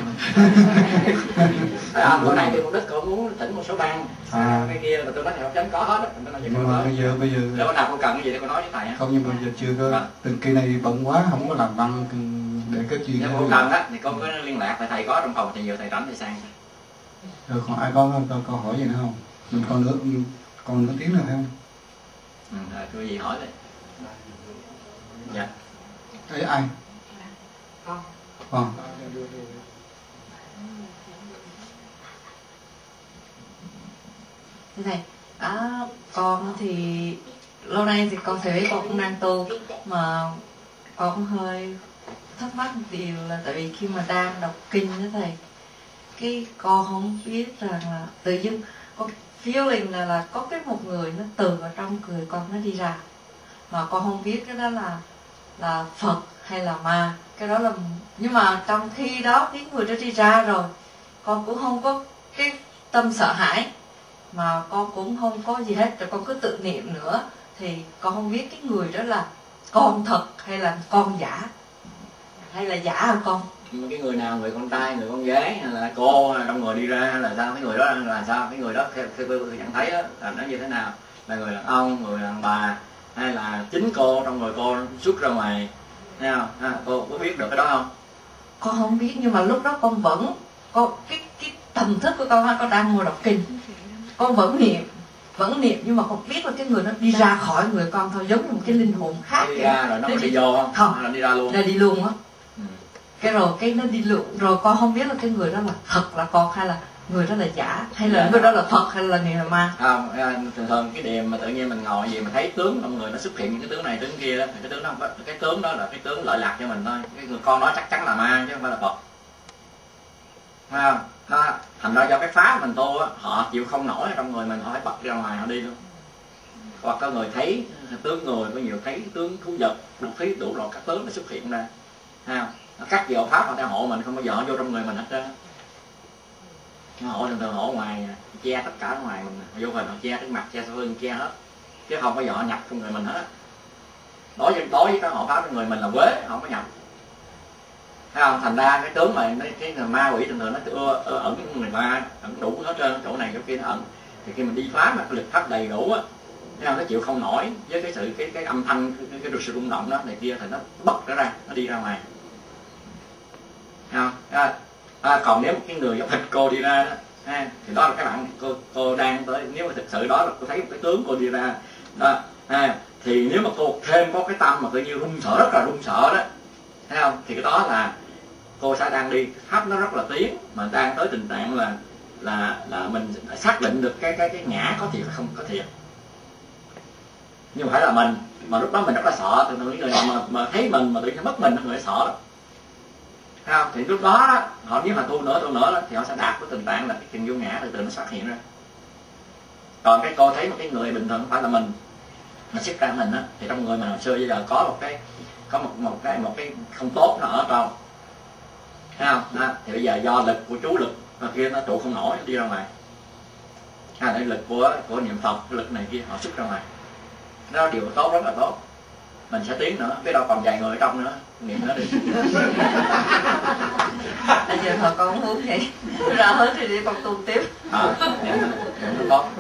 À, bữa nay thì mục đích cậu muốn thỉnh một số bang, à. Cái kia là tôi nói thầy pháp chánh có hết á. Nhưng mà bây giờ bây giờ nếu nào cô cần cái gì thì cô nói với thầy. Không, nhưng mà giờ chưa có, từng kỳ này bận quá không có làm văn để kết duyên. Nếu không cần á thì con có liên lạc, thầy có trong phòng thì nhiều thầy rảnh thì sang. Rồi còn ai có câu, câu hỏi gì nữa không? Mình còn nữa còn nữa tiếng nữa phải không? Ừ, rồi cái gì hỏi đi. Dạ. Đấy ai? Con. Con. Thưa thầy, à, con thì lâu nay thì con thấy con cũng đang tu, mà con cũng hơi thắc mắc một điều là tại vì khi mà đang đọc kinh đó thầy, cái con không biết rằng là tự dưng con feeling là là có cái một người nó từ vào trong người con nó đi ra, mà con không biết cái đó là là Phật hay là ma, cái đó là, nhưng mà trong khi đó cái người đó đi ra rồi con cũng không có cái tâm sợ hãi, mà con cũng không có gì hết, rồi con cứ tự niệm nữa, thì con không biết cái người đó là con thật hay là con giả, hay là giả hả con? Cái người nào, người con trai, người con gái, hay là cô trong người đi ra, hay là sao, cái người đó là sao, cái người đó theo tôi nhận thấy đó, là nó như thế nào, là người đàn ông, người đàn bà, hay là chính cô trong người cô xuất ra ngoài, thấy không? À, cô có biết được cái đó không? Con không biết, nhưng mà lúc đó con vẫn con cái cái tầm thức của con, con đang ngồi đọc kinh, con vẫn niệm vẫn niệm nhưng mà con biết là cái người nó đi ra khỏi người con thôi, giống như một cái linh hồn khác. Đi ra rồi nó có đi vô không? Không, hay là đi ra luôn? Là đi luôn á. Ừ. Cái rồi cái nó đi luôn, rồi con không biết là cái người đó là thật là con, hay là người đó là giả, hay là Dạ. người đó là Phật, hay là người là ma. Không, thường thường cái điểm mà tự nhiên mình ngồi gì mà thấy tướng trong người nó xuất hiện những cái tướng này tướng kia đó, thì cái tướng đó không có, cái tướng đó là cái tướng lợi lạc cho mình thôi. Cái người con nói chắc chắn là ma chứ không phải là Phật. Thấy không? Nó thành ra do cái pháp mình tu á, họ chịu không nổi ở trong người mình, họ phải bật ra ngoài họ đi luôn. Hoặc có người thấy tướng người, có nhiều thấy tướng thú vật, đủ khí đủ loại các tướng nó xuất hiện ra. Thấy không? Nó cắt vào pháp họ đang hộ mình, không bao giờ họ vô trong người mình hết trơn. Nó hộ thường thường hộ ngoài, che tất cả ở ngoài mình, vô hình họ che cái mặt, che sau lưng, che hết, chứ không bao giờ họ nhập trong người mình hết. Đối với đối với cái hộ pháp trong người mình là quế, họ không có nhập. Thấy không? Thành ra cái tướng mà cái người ma quỷ thường thường nó ưa, ưa ẩn người ma, ẩn đủ hết trơn, chỗ này chỗ kia nó ẩn. Thì khi mình đi pháp mà cái lực pháp đầy đủ á, thấy không? Nó chịu không nổi với cái sự cái cái âm thanh, cái, cái, cái sự rung động đó này kia, thì nó bật nó ra, nó đi ra ngoài. Thấy không? À, à, còn nếu một cái người giống thịt cô đi ra đó, ha, thì đó là các bạn cô cô đang tới, nếu mà thực sự đó là cô thấy một cái tướng cô đi ra đó, ha, thì nếu mà cô thêm có cái tâm mà tự nhiên run sợ, rất là run sợ đó, thấy không, thì cái đó là cô sẽ đang đi pháp nó rất là tiến, mà đang tới tình trạng là là là mình xác định được cái cái cái ngã có thiệt hay không có thiệt, nhưng mà phải là mình, mà lúc đó mình rất là sợ, thường thường người nào mà mà thấy mình mà tự nhiên mất mình người sợ đó. Thấy không? Thì lúc đó, đó họ nếu mà tu nữa tu nữa đó, thì họ sẽ đạt cái tình trạng là cái chuyện vô ngã từ từ nó xuất hiện ra. Còn cái cô thấy một cái người bình thường không phải là mình, mà xuất ra mình á, thì trong người mình hồi xưa bây giờ có một cái có một một cái một cái không tốt nó ở trong. Thấy không? Đó, thì bây giờ do lực của chú lực mà kia nó trụ không nổi đi ra ngoài. À, cái lực của của niệm Phật, cái lực này kia họ xuất ra ngoài. Nó điều tốt, rất là tốt. Mình sẽ tiến nữa, biết đâu còn vài người ở trong nữa, niệm nó đi. Bây giờ họ con không muốn vậy, ra hết thì đi con tu tiếp. À, niệm nó, niệm nó tốt.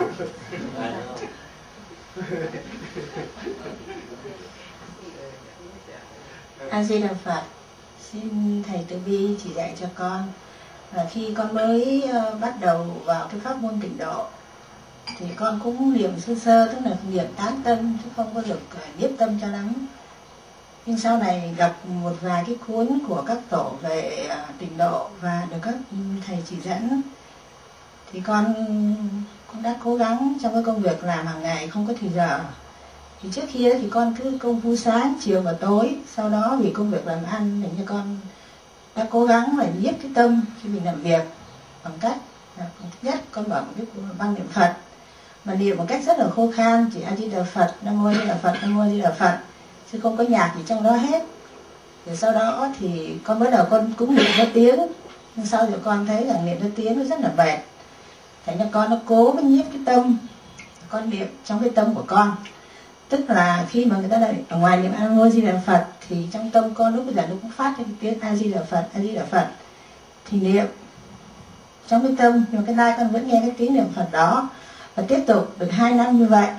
A Di Đà Phật. Xin thầy Từ Bi chỉ dạy cho con là khi con mới uh, bắt đầu vào cái pháp môn tịnh độ thì con cũng niệm sơ sơ, tức là niệm tán tâm chứ không có được uh, nhiếp tâm cho lắm. Nhưng sau này đọc một vài cái cuốn của các tổ về uh, tịnh độ và được các thầy chỉ dẫn thì con cũng đã cố gắng trong cái công việc làm hàng ngày không có thì giờ. Thì trước kia thì con cứ công phu sáng, chiều và tối. Sau đó vì công việc làm ăn nên cho con đã cố gắng phải nhiếp cái tâm khi mình làm việc bằng cách là thứ nhất con mở một cái băng niệm Phật, mà niệm một cách rất là khô khan, chỉ A Di Đà Phật, Nam Mô A Di Đà Phật, Nam Mô A Di Đà Phật, chứ không có nhạc gì trong đó hết. Rồi sau đó thì con bắt đầu con cũng niệm ra tiếng, nhưng sau thì con thấy là niệm ra tiếng nó rất là mệt, thành ra con nó cố mới nhiếp cái tâm, con niệm trong cái tâm của con. Tức là khi mà người ta lại ở ngoài niệm Nam Mô A Di Đà Phật thì trong tâm con lúc bây giờ nó cũng phát ra cái tiếng A Di Đà Phật, A Di Đà Phật, thì niệm trong cái tâm, nhưng mà cái tai con vẫn nghe cái tiếng niệm Phật đó, và tiếp tục được hai năm như vậy.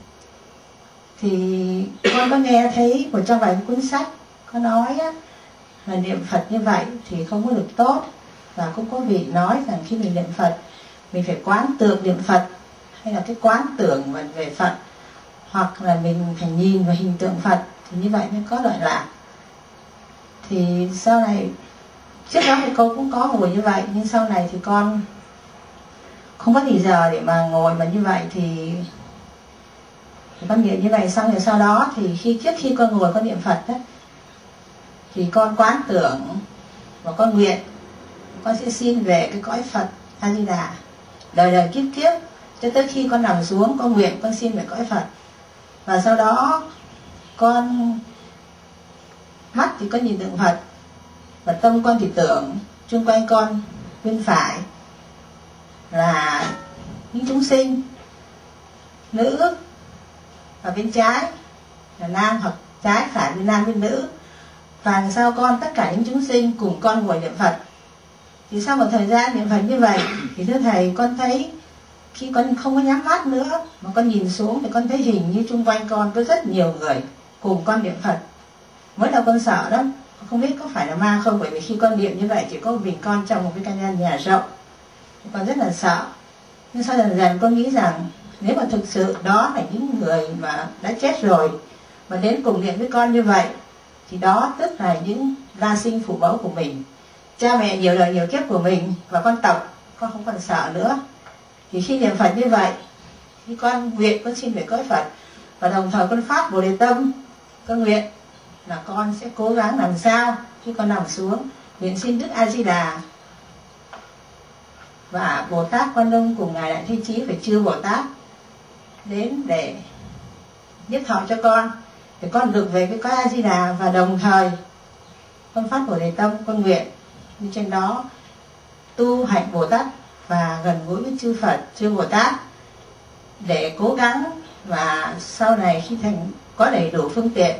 Thì con có nghe thấy một trong vài cuốn sách có nói á, là niệm Phật như vậy thì không có được tốt. Và cũng có vị nói rằng khi mình niệm Phật mình phải quán tưởng niệm Phật, hay là cái quán tưởng về Phật, hoặc là mình phải nhìn vào hình tượng Phật, thì như vậy mới có lợi lạc. Thì sau này, trước đó thì cô cũng có ngồi như vậy, nhưng sau này thì con không có thì giờ để mà ngồi mà như vậy thì, thì con niệm như vậy. Xong rồi sau đó thì khi trước khi con ngồi con niệm Phật đó, thì con quán tưởng và con nguyện con sẽ xin về cái cõi Phật A Di Đà đời đời kiếp kiếp, cho tới khi con nằm xuống con nguyện con xin về cõi Phật. Và sau đó con mắt thì con nhìn tượng Phật, và tâm con thì tưởng chung quanh con bên phải là những chúng sinh nữ, và bên trái là nam, hoặc trái phải bên nam bên nữ. Và đằng sau con tất cả những chúng sinh cùng con ngồi niệm Phật. Thì sau một thời gian niệm Phật như vậy thì thưa thầy, con thấy khi con không có nhắm mắt nữa mà con nhìn xuống thì con thấy hình như chung quanh con có rất nhiều người cùng con niệm Phật. Mới đầu con sợ lắm, không biết có phải là ma không, bởi vì khi con niệm như vậy chỉ có mình con trong một cái căn nhà, nhà rộng, con rất là sợ. Nhưng sau dần dần con nghĩ rằng nếu mà thực sự đó là những người mà đã chết rồi mà đến cùng niệm với con như vậy, thì đó tức là những gia sinh phụ mẫu của mình, cha mẹ nhiều đời nhiều kiếp của mình và con tộc, con không còn sợ nữa. Thì khi niệm Phật như vậy, khi con nguyện con xin về cõi Phật, và đồng thời con phát Bồ Đề tâm, con nguyện là con sẽ cố gắng làm sao khi con nằm xuống nguyện xin Đức A Di Đà và Bồ Tát Quan Âm cùng ngài Đại Thế Chí phải chư Bồ Tát đến để giúp thọ cho con, để con được về cái cõi A Di Đà. Và đồng thời con phát Bồ Đề tâm, con nguyện như trên đó tu hạnh Bồ Tát và gần gũi với chư Phật, chư Bồ Tát, để cố gắng và sau này khi thành có đầy đủ phương tiện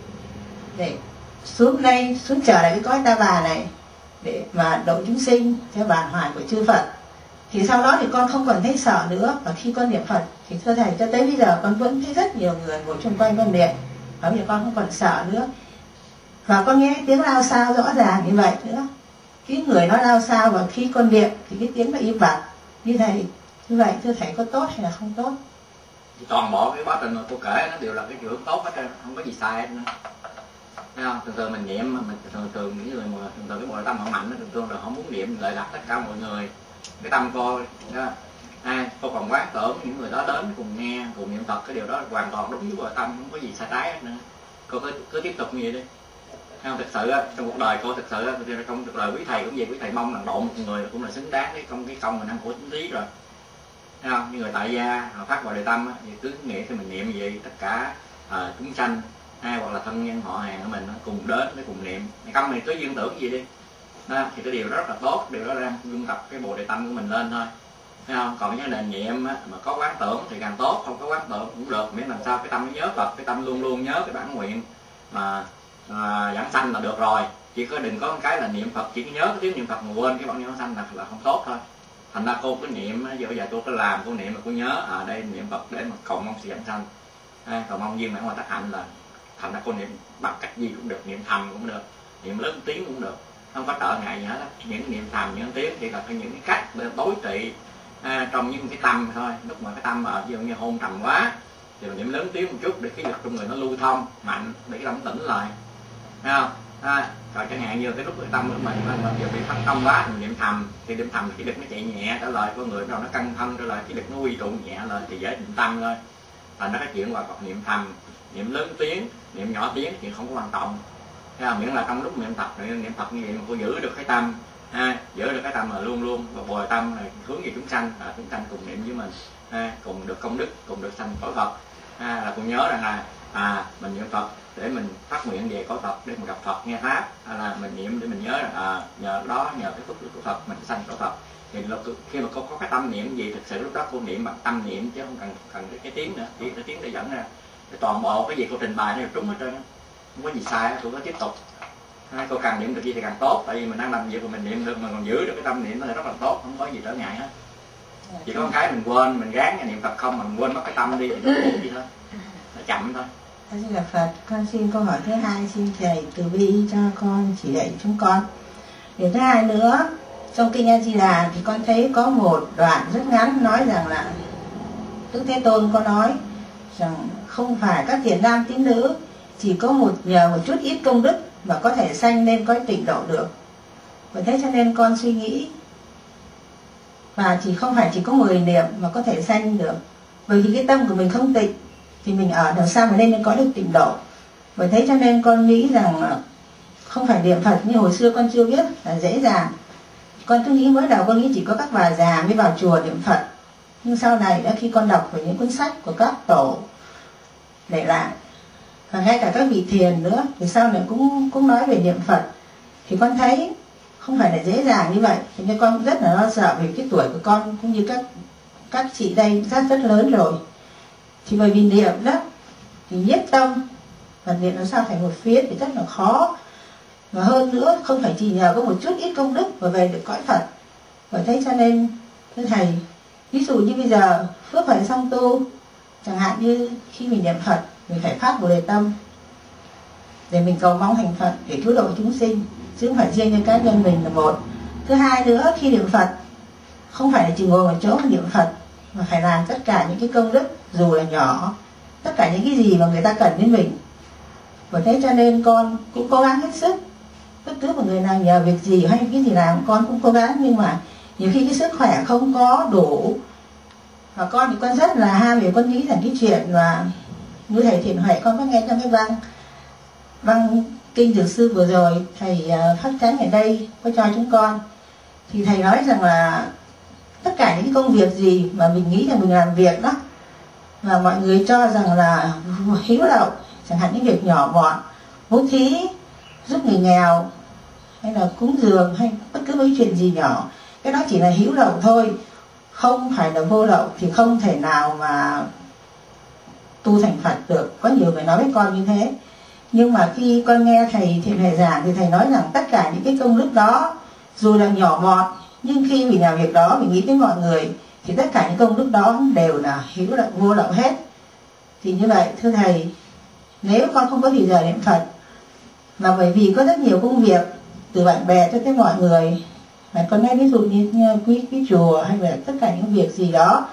để xuống đây, xuống trở lại cái cõi Ta Bà này để mà độ chúng sinh theo bản hoài của chư Phật. Thì sau đó thì con không còn thấy sợ nữa. Và khi con niệm Phật thì thưa thầy, cho tới bây giờ con vẫn thấy rất nhiều người ngồi xung quanh con niệm, và bây giờ con không còn sợ nữa. Và con nghe tiếng lao sao rõ ràng như vậy nữa. Cái người nó lao sao, và khi con niệm thì cái tiếng nó im bặt. Như thầy, như vậy thưa thầy có tốt hay là không tốt? Thì toàn bộ cái quá trình mà tôi kể nó đều là cái chuyện tốt hết trơn, không có gì sai hết nữa. Thấy không? Thường thường mình niệm, mình thường thường những người mà thường thường cái Bồ Đề tâm họ mạnh, thường thường là họ muốn niệm lợi lạc tất cả mọi người. Cái tâm cô, ai cô còn quán tưởng những người đó đến cùng nghe, cùng niệm Phật, cái điều đó hoàn toàn đúng với Bồ Đề tâm, không có gì sai trái hết nữa. Cô cứ, cứ tiếp tục như vậy đi. Thấy không? Thực sự trong cuộc đời cô, thực sự trong cuộc đời quý thầy cũng vậy, quý thầy mong là độ một người cũng là xứng đáng cái công cái công mình ăn của chính lý rồi. Thấy không? Như người tại gia họ phát Bồ Đề tâm thì cứ nghĩ thì mình niệm như vậy, tất cả à, chúng sanh hay hoặc là thân nhân họ hàng của mình cùng đến để cùng niệm. Công này cứ duyên tưởng gì đi đó, thì cái điều đó rất là tốt, điều đó đang dung tập cái Bồ Đề tâm của mình lên thôi. Thấy không? Còn cái nền niệm mà có quán tưởng thì càng tốt, không có quán tưởng cũng được, miễn làm sao cái tâm nó nhớ Phật, cái tâm luôn luôn nhớ cái bản nguyện mà à, giảng sanh là được rồi. Chỉ có đừng có một cái là niệm Phật chỉ nhớ cái tiếng niệm Phật mà quên cái bản niệm sanh là là không tốt thôi. Thành ra cô cứ niệm, giờ bây giờ tôi có làm, cô niệm mà cô nhớ à đây niệm Phật để mà cầu mong sự giảng sanh, à, cầu mong duyên mãn hoa tác hạnh, là thành ra cô niệm bằng cách gì cũng được, niệm thầm cũng được, niệm lớn tiếng cũng được, không có trở ngại gì hết á. Những niệm thầm những tiếng chỉ là những cái cách để tối trị à, trong những cái tâm thôi. Lúc mà cái tâm mà ví dụ như hôn trầm quá thì mình niệm lớn tiếng một chút để cái lực trong người nó lưu thông mạnh, để cái tâm tỉnh lại, thấy không? À, rồi chẳng hạn như cái lúc cái tâm của mình mà giờ bị phát tâm quá mình niệm thầm, thì niệm thầm thì cái lực nó chạy nhẹ trở lại, con người bắt đầu nó căng thân trở lại, cái lực nó quy tụ nhẹ lên thì dễ định tâm thôi. Và nó cái chuyện qua còn niệm thầm, niệm lớn tiếng, niệm nhỏ tiếng chuyện không có quan trọng. Thấy không? Miễn là trong lúc niệm Phật, niệm Phật như vậy mà cô giữ được cái tâm, ha, giữ được cái tâm mà luôn luôn và Bồ Đề tâm này hướng về chúng sanh, à, chúng sanh cùng niệm với mình, ha, cùng được công đức, cùng được sanh cõi Phật, ha, là cô nhớ rằng là à mình niệm Phật để mình phát nguyện về cõi Phật, để mình gặp Phật nghe pháp, hay là mình niệm để mình nhớ rằng à nhờ đó, nhờ cái phước đức của Phật mình sanh cõi Phật. Thì khi mà cô có cái tâm niệm gì, thực sự lúc đó cô niệm bằng tâm niệm chứ không cần cần cái, cái tiếng nữa, chỉ cái tiếng để dẫn ra. Thì toàn bộ cái gì cô trình bày nó trúng hết trơn, không có gì sai, cô có tiếp tục. Hai, cô càng niệm được gì thì càng tốt, tại vì mình đang làm việc mà mình niệm được mà còn giữ được cái tâm niệm nó là rất là tốt, không có gì trở ngại hết. Chỉ có một cái mình quên, mình gán niệm Phật không mà mình quên mất cái tâm đi thì nó gì thôi, nó chậm thôi. A Di Đà Phật. Con xin câu hỏi thứ hai, xin thầy từ bi cho con chỉ dạy chúng con. Điều thứ hai nữa, trong kinh A Di Đà thì con thấy có một đoạn rất ngắn nói rằng là Đức Thế Tôn có nói rằng không phải các thiện nam tín nữ chỉ có một nhờ một chút ít công đức mà có thể sanh lên cõi tịnh độ được. Và thế cho nên con suy nghĩ, và chỉ không phải chỉ có mười niệm mà có thể sanh được. Bởi vì cái tâm của mình không tịnh thì mình ở làm sao mà lên có được tịnh độ. Bởi thế cho nên con nghĩ rằng không phải niệm Phật như hồi xưa con chưa biết là dễ dàng. Con cứ nghĩ mới đầu con nghĩ chỉ có các bà già mới vào chùa niệm Phật. Nhưng sau này đã khi con đọc về những cuốn sách của các tổ để lại, và ngay cả các vị thiền nữa thì sau này cũng cũng nói về niệm Phật, thì con thấy không phải là dễ dàng như vậy. Thì nên con rất là lo sợ vì cái tuổi của con cũng như các các chị đây rất rất lớn rồi. Thì bởi vì niệm đó thì nhất tâm, và niệm làm sao thành một phía thì rất là khó. Và hơn nữa không phải chỉ nhờ có một chút ít công đức mà về được cõi Phật. Bởi thế cho nên thưa thầy, ví dụ như bây giờ phước phải song tu, chẳng hạn như khi mình niệm Phật mình phải phát Bồ Đề tâm để mình cầu mong thành Phật để cứu độ chúng sinh, chứ không phải riêng cho cá nhân mình là một. Thứ hai nữa, khi niệm Phật không phải là chỉ ngồi một chỗ mà niệm Phật, mà phải làm tất cả những cái công đức dù là nhỏ, tất cả những cái gì mà người ta cần đến mình. Bởi thế cho nên con cũng cố gắng hết sức. Bất cứ một người nào nhờ việc gì hay cái gì làm con cũng cố gắng, nhưng mà nhiều khi cái sức khỏe không có đủ. Và con thì con rất là ham, vì con nghĩ rằng cái chuyện mà như thầy Thiện Huệ con có nghe trong cái văn văn kinh Dược Sư vừa rồi thầy phát chánh ở đây có cho chúng con, thì thầy nói rằng là tất cả những công việc gì mà mình nghĩ là mình làm việc đó mà mọi người cho rằng là hiếu lậu, chẳng hạn những việc nhỏ mọn, bố thí, giúp người nghèo, hay là cúng dường, hay bất cứ mấy chuyện gì nhỏ, cái đó chỉ là hữu lậu thôi, không phải là vô lậu, thì không thể nào mà tu thành Phật được. Có nhiều người nói với con như thế. Nhưng mà khi con nghe thầy Thiện Huệ giảng thì thầy nói rằng tất cả những cái công đức đó dù là nhỏ mọn, nhưng khi mình làm việc đó mình nghĩ đến mọi người thì tất cả những công đức đó đều là hữu lậu, vô lậu hết. Thì như vậy thưa thầy, nếu con không có thời giờ niệm Phật, mà bởi vì có rất nhiều công việc từ bạn bè cho tới mọi người, mà con nói ví dụ như quý quý chùa hay là tất cả những việc gì đó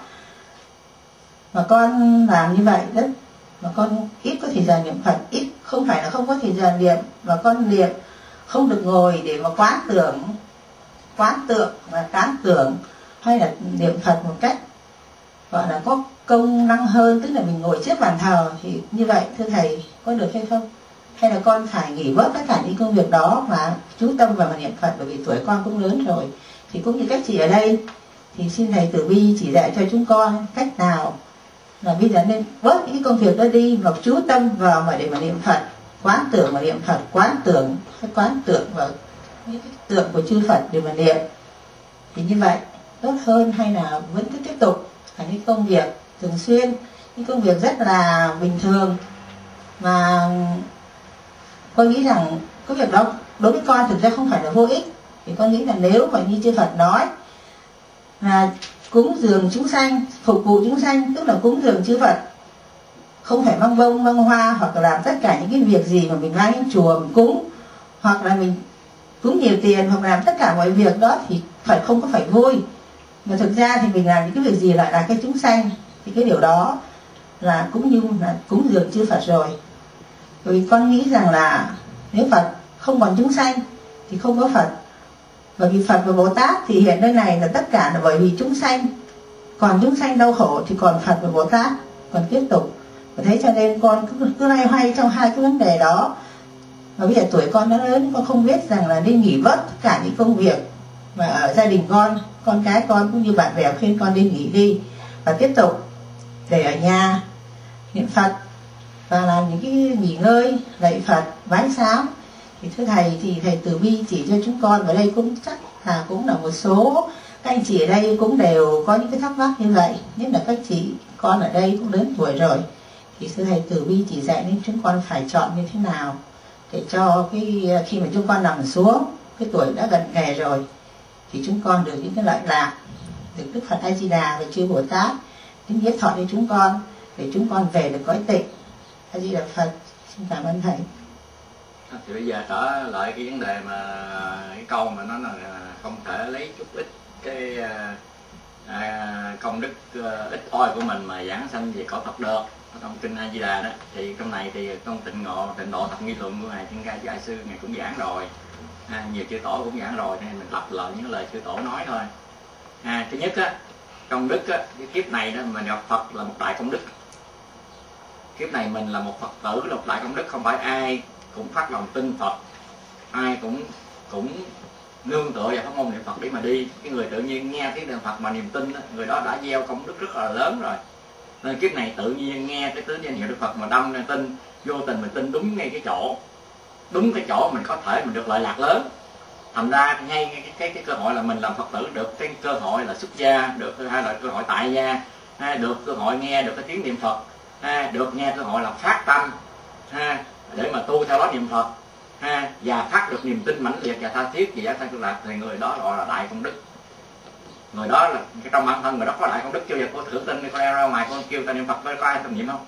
mà con làm như vậy đó, mà con ít có thời giờ niệm Phật, ít không phải là không có thời giờ niệm, mà con niệm không được ngồi để mà quán tưởng quán tượng và tán tưởng, hay là niệm Phật một cách gọi là có công năng hơn, tức là mình ngồi trước bàn thờ, thì như vậy thưa thầy có được hay không? Hay là con phải nghỉ bớt tất cả những công việc đó mà chú tâm vào mà niệm Phật, bởi vì tuổi con cũng lớn rồi. Thì cũng như các chị ở đây thì xin thầy từ bi chỉ dạy cho chúng con cách nào là bây giờ nên bớt những công việc đó đi, và chú tâm vào mà để mà niệm Phật, quán tưởng mà niệm Phật, quán tưởng quán tưởng vào những cái tượng của chư Phật để mà niệm. Thì như vậy tốt hơn, hay là vẫn cứ tiếp tục là những công việc thường xuyên, những công việc rất là bình thường mà con nghĩ rằng cái việc đó đối với con thực ra không phải là vô ích. Thì con nghĩ là nếu mà như chư Phật nói là cúng dường chúng sanh, phục vụ chúng sanh, tức là cúng dường chư Phật, không phải mang bông mang hoa, hoặc là làm tất cả những cái việc gì mà mình mang đến chùa mình cúng, hoặc là mình cúng nhiều tiền, hoặc làm tất cả mọi việc đó, thì phải không có phải vui. Mà thực ra thì mình làm những cái việc gì lại là cái chúng sanh, thì cái điều đó là cũng như là cúng dường chư Phật rồi. Bởi vì con nghĩ rằng là nếu Phật không còn chúng sanh thì không có Phật. Bởi vì Phật và Bồ Tát thì hiện nơi này là tất cả là bởi vì chúng sanh, còn chúng sanh đau khổ thì còn Phật và Bồ Tát còn tiếp tục. Và thế cho nên con cứ, cứ loay hoay trong hai cái vấn đề đó. Và bây giờ tuổi con đã lớn, con không biết rằng là nên nghỉ bớt tất cả những công việc mà ở gia đình con, con cái con cũng như bạn bè khuyên con nên nghỉ đi, và tiếp tục để ở nhà niệm Phật và làm những cái nghỉ ngơi, lạy Phật, vái sám. Thì thưa thầy, thì thầy từ bi chỉ cho chúng con, ở đây cũng chắc là cũng là một số các anh chị ở đây cũng đều có những cái thắc mắc như vậy, nhất là các chị con ở đây cũng lớn tuổi rồi. Thì thưa thầy từ bi chỉ dạy nên chúng con phải chọn như thế nào để cho cái khi mà chúng con nằm xuống, cái tuổi đã gần nghề rồi, thì chúng con được những cái lợi lạc, được Đức Phật A Di Đà và chư Bồ Tát đến hiếp thọ cho chúng con, để chúng con về được cõi tịnh. A Di Đà Phật. Xin cảm ơn thầy. Thì bây giờ trở lại cái vấn đề mà cái câu mà nó là không thể lấy chút ít cái à, công đức à, ít oi của mình mà giảng sanh về cõi Phật được. Trong kinh A Di Đà đó thì trong này thì trong tịnh ngộ tịnh độ thập nghi luận của ngài Thiên Ca Đại sư ngài cũng giảng rồi, à, nhiều chư tổ cũng giảng rồi nên mình lặp lại những lời chư tổ nói thôi. À, thứ nhất á, công đức á, cái kiếp này đó mình gặp Phật là một đại công đức. Kiếp này mình là một Phật tử là một đại công đức, không phải ai cũng phát lòng tin Phật, ai cũng cũng nương tựa vào pháp môn niệm Phật để mà đi. Cái người tự nhiên nghe cái niệm Phật mà niềm tin đó, người đó đã gieo công đức rất là lớn rồi. Nên kiếp này tự nhiên nghe cái tứ danh hiệu Đức Phật mà đâm ra tin, vô tình mình tin đúng ngay cái chỗ, đúng cái chỗ mình có thể mình được lợi lạc lớn. Thành ra ngay cái, cái, cái cơ hội là mình làm Phật tử được cái cơ hội là xuất gia, được hay là cơ hội tại gia, hay được cơ hội nghe được cái tiếng niệm Phật, hay được nghe cơ hội là phát tâm, ha, để mà tu theo đó niệm Phật, ha, và phát được niềm tin mãnh liệt và tha thiết về giải thoát cực lạc, thì người đó gọi là đại công đức. Người đó là cái trong bản thân người đó có đại công đức. Chưa giờ cô thử tin, cô ra ngoài cô kêu ta niệm Phật có ai tâm niệm không?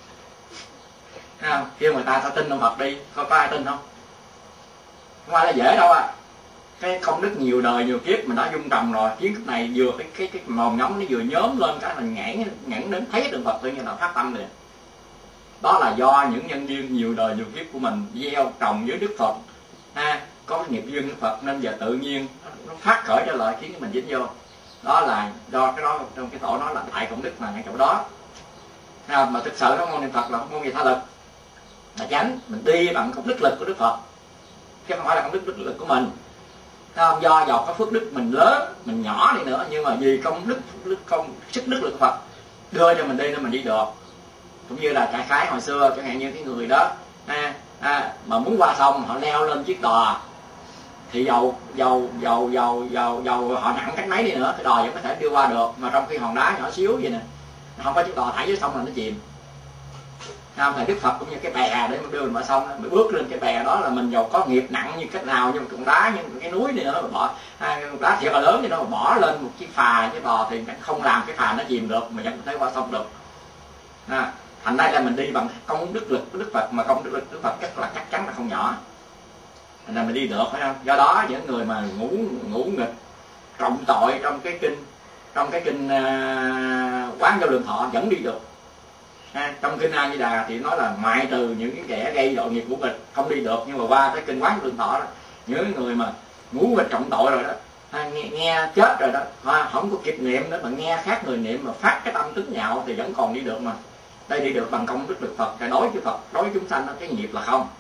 Thấy không? Kêu người ta ta tin niệm Phật đi, có có ai tin không? Không phải là dễ đâu à. Cái công đức nhiều đời nhiều kiếp mình đã dung trồng rồi, kiến thức này vừa cái cái cái mồm nhóm nó vừa nhóm lên cái mình nhãn nhãn đến thấy được Phật tự nhiên là phát tâm liền. Đó là do những nhân duyên nhiều đời nhiều kiếp của mình gieo trồng với Đức Phật, ha, có cái nghiệp duyên Đức Phật nên giờ tự nhiên nó phát khởi ra lại khiến mình dính vô. Đó là do cái đó trong cái tổ nói là đại công đức là ngay chỗ đó. Ha, mà thực sự pháp môn niệm Phật là pháp môn gì tha lực là chánh, mình đi bằng công đức lực của Đức Phật chứ không phải là công đức, đức lực của mình. Không, do dọc có phước đức mình lớn mình nhỏ đi nữa, nhưng mà vì công đức, đức công sức đức lực của Phật đưa cho mình đi nên mình đi được. Cũng như là trại khái hồi xưa chẳng hạn như cái người đó, ha, ha, mà muốn qua sông họ leo lên chiếc đò thì dầu dầu dầu dầu dầu dầu họ nặng cách mấy đi nữa cái đò vẫn có thể đưa qua được, mà trong khi hòn đá nhỏ xíu vậy nè, không có chiếc đò thảy dưới sông là nó chìm. Không, thầy Đức Phật cũng như cái bè để mà đưa mình qua sông đó, mình bước lên cái bè đó là mình giàu có nghiệp nặng như cách nào, nhưng mà cục đá như cái núi này nữa mà bỏ à, đá thiệt là lớn thì nó mà bỏ lên một chiếc phà cái đò thì không làm cái phà nó chìm được mà vẫn có thể qua sông được. À, thành ra là mình đi bằng công đức lực của Đức Phật, mà công đức lực của Đức Phật chắc là chắc chắn là không nhỏ. Thành ra mình đi được, phải không? Do đó những người mà ngủ ngủ nghịch trọng tội trong cái kinh trong cái kinh uh, Quán Vô Lượng Thọ vẫn đi được. Ha, trong kinh A Di Đà thì nói là ngoại trừ những cái kẻ gây tội nghiệp của mình không đi được, nhưng mà qua cái kinh Quán Vô Lượng Thọ đó, những người mà ngủ nghịch trọng tội rồi đó, ha, nghe, nghe chết rồi đó, ha, không có kịp niệm nữa mà nghe khác người niệm mà phát cái tâm tức nhạo thì vẫn còn đi được. Mà đây đi được bằng công đức lực Phật, cái đối với Phật đối với chúng sanh đó, cái nghiệp là không.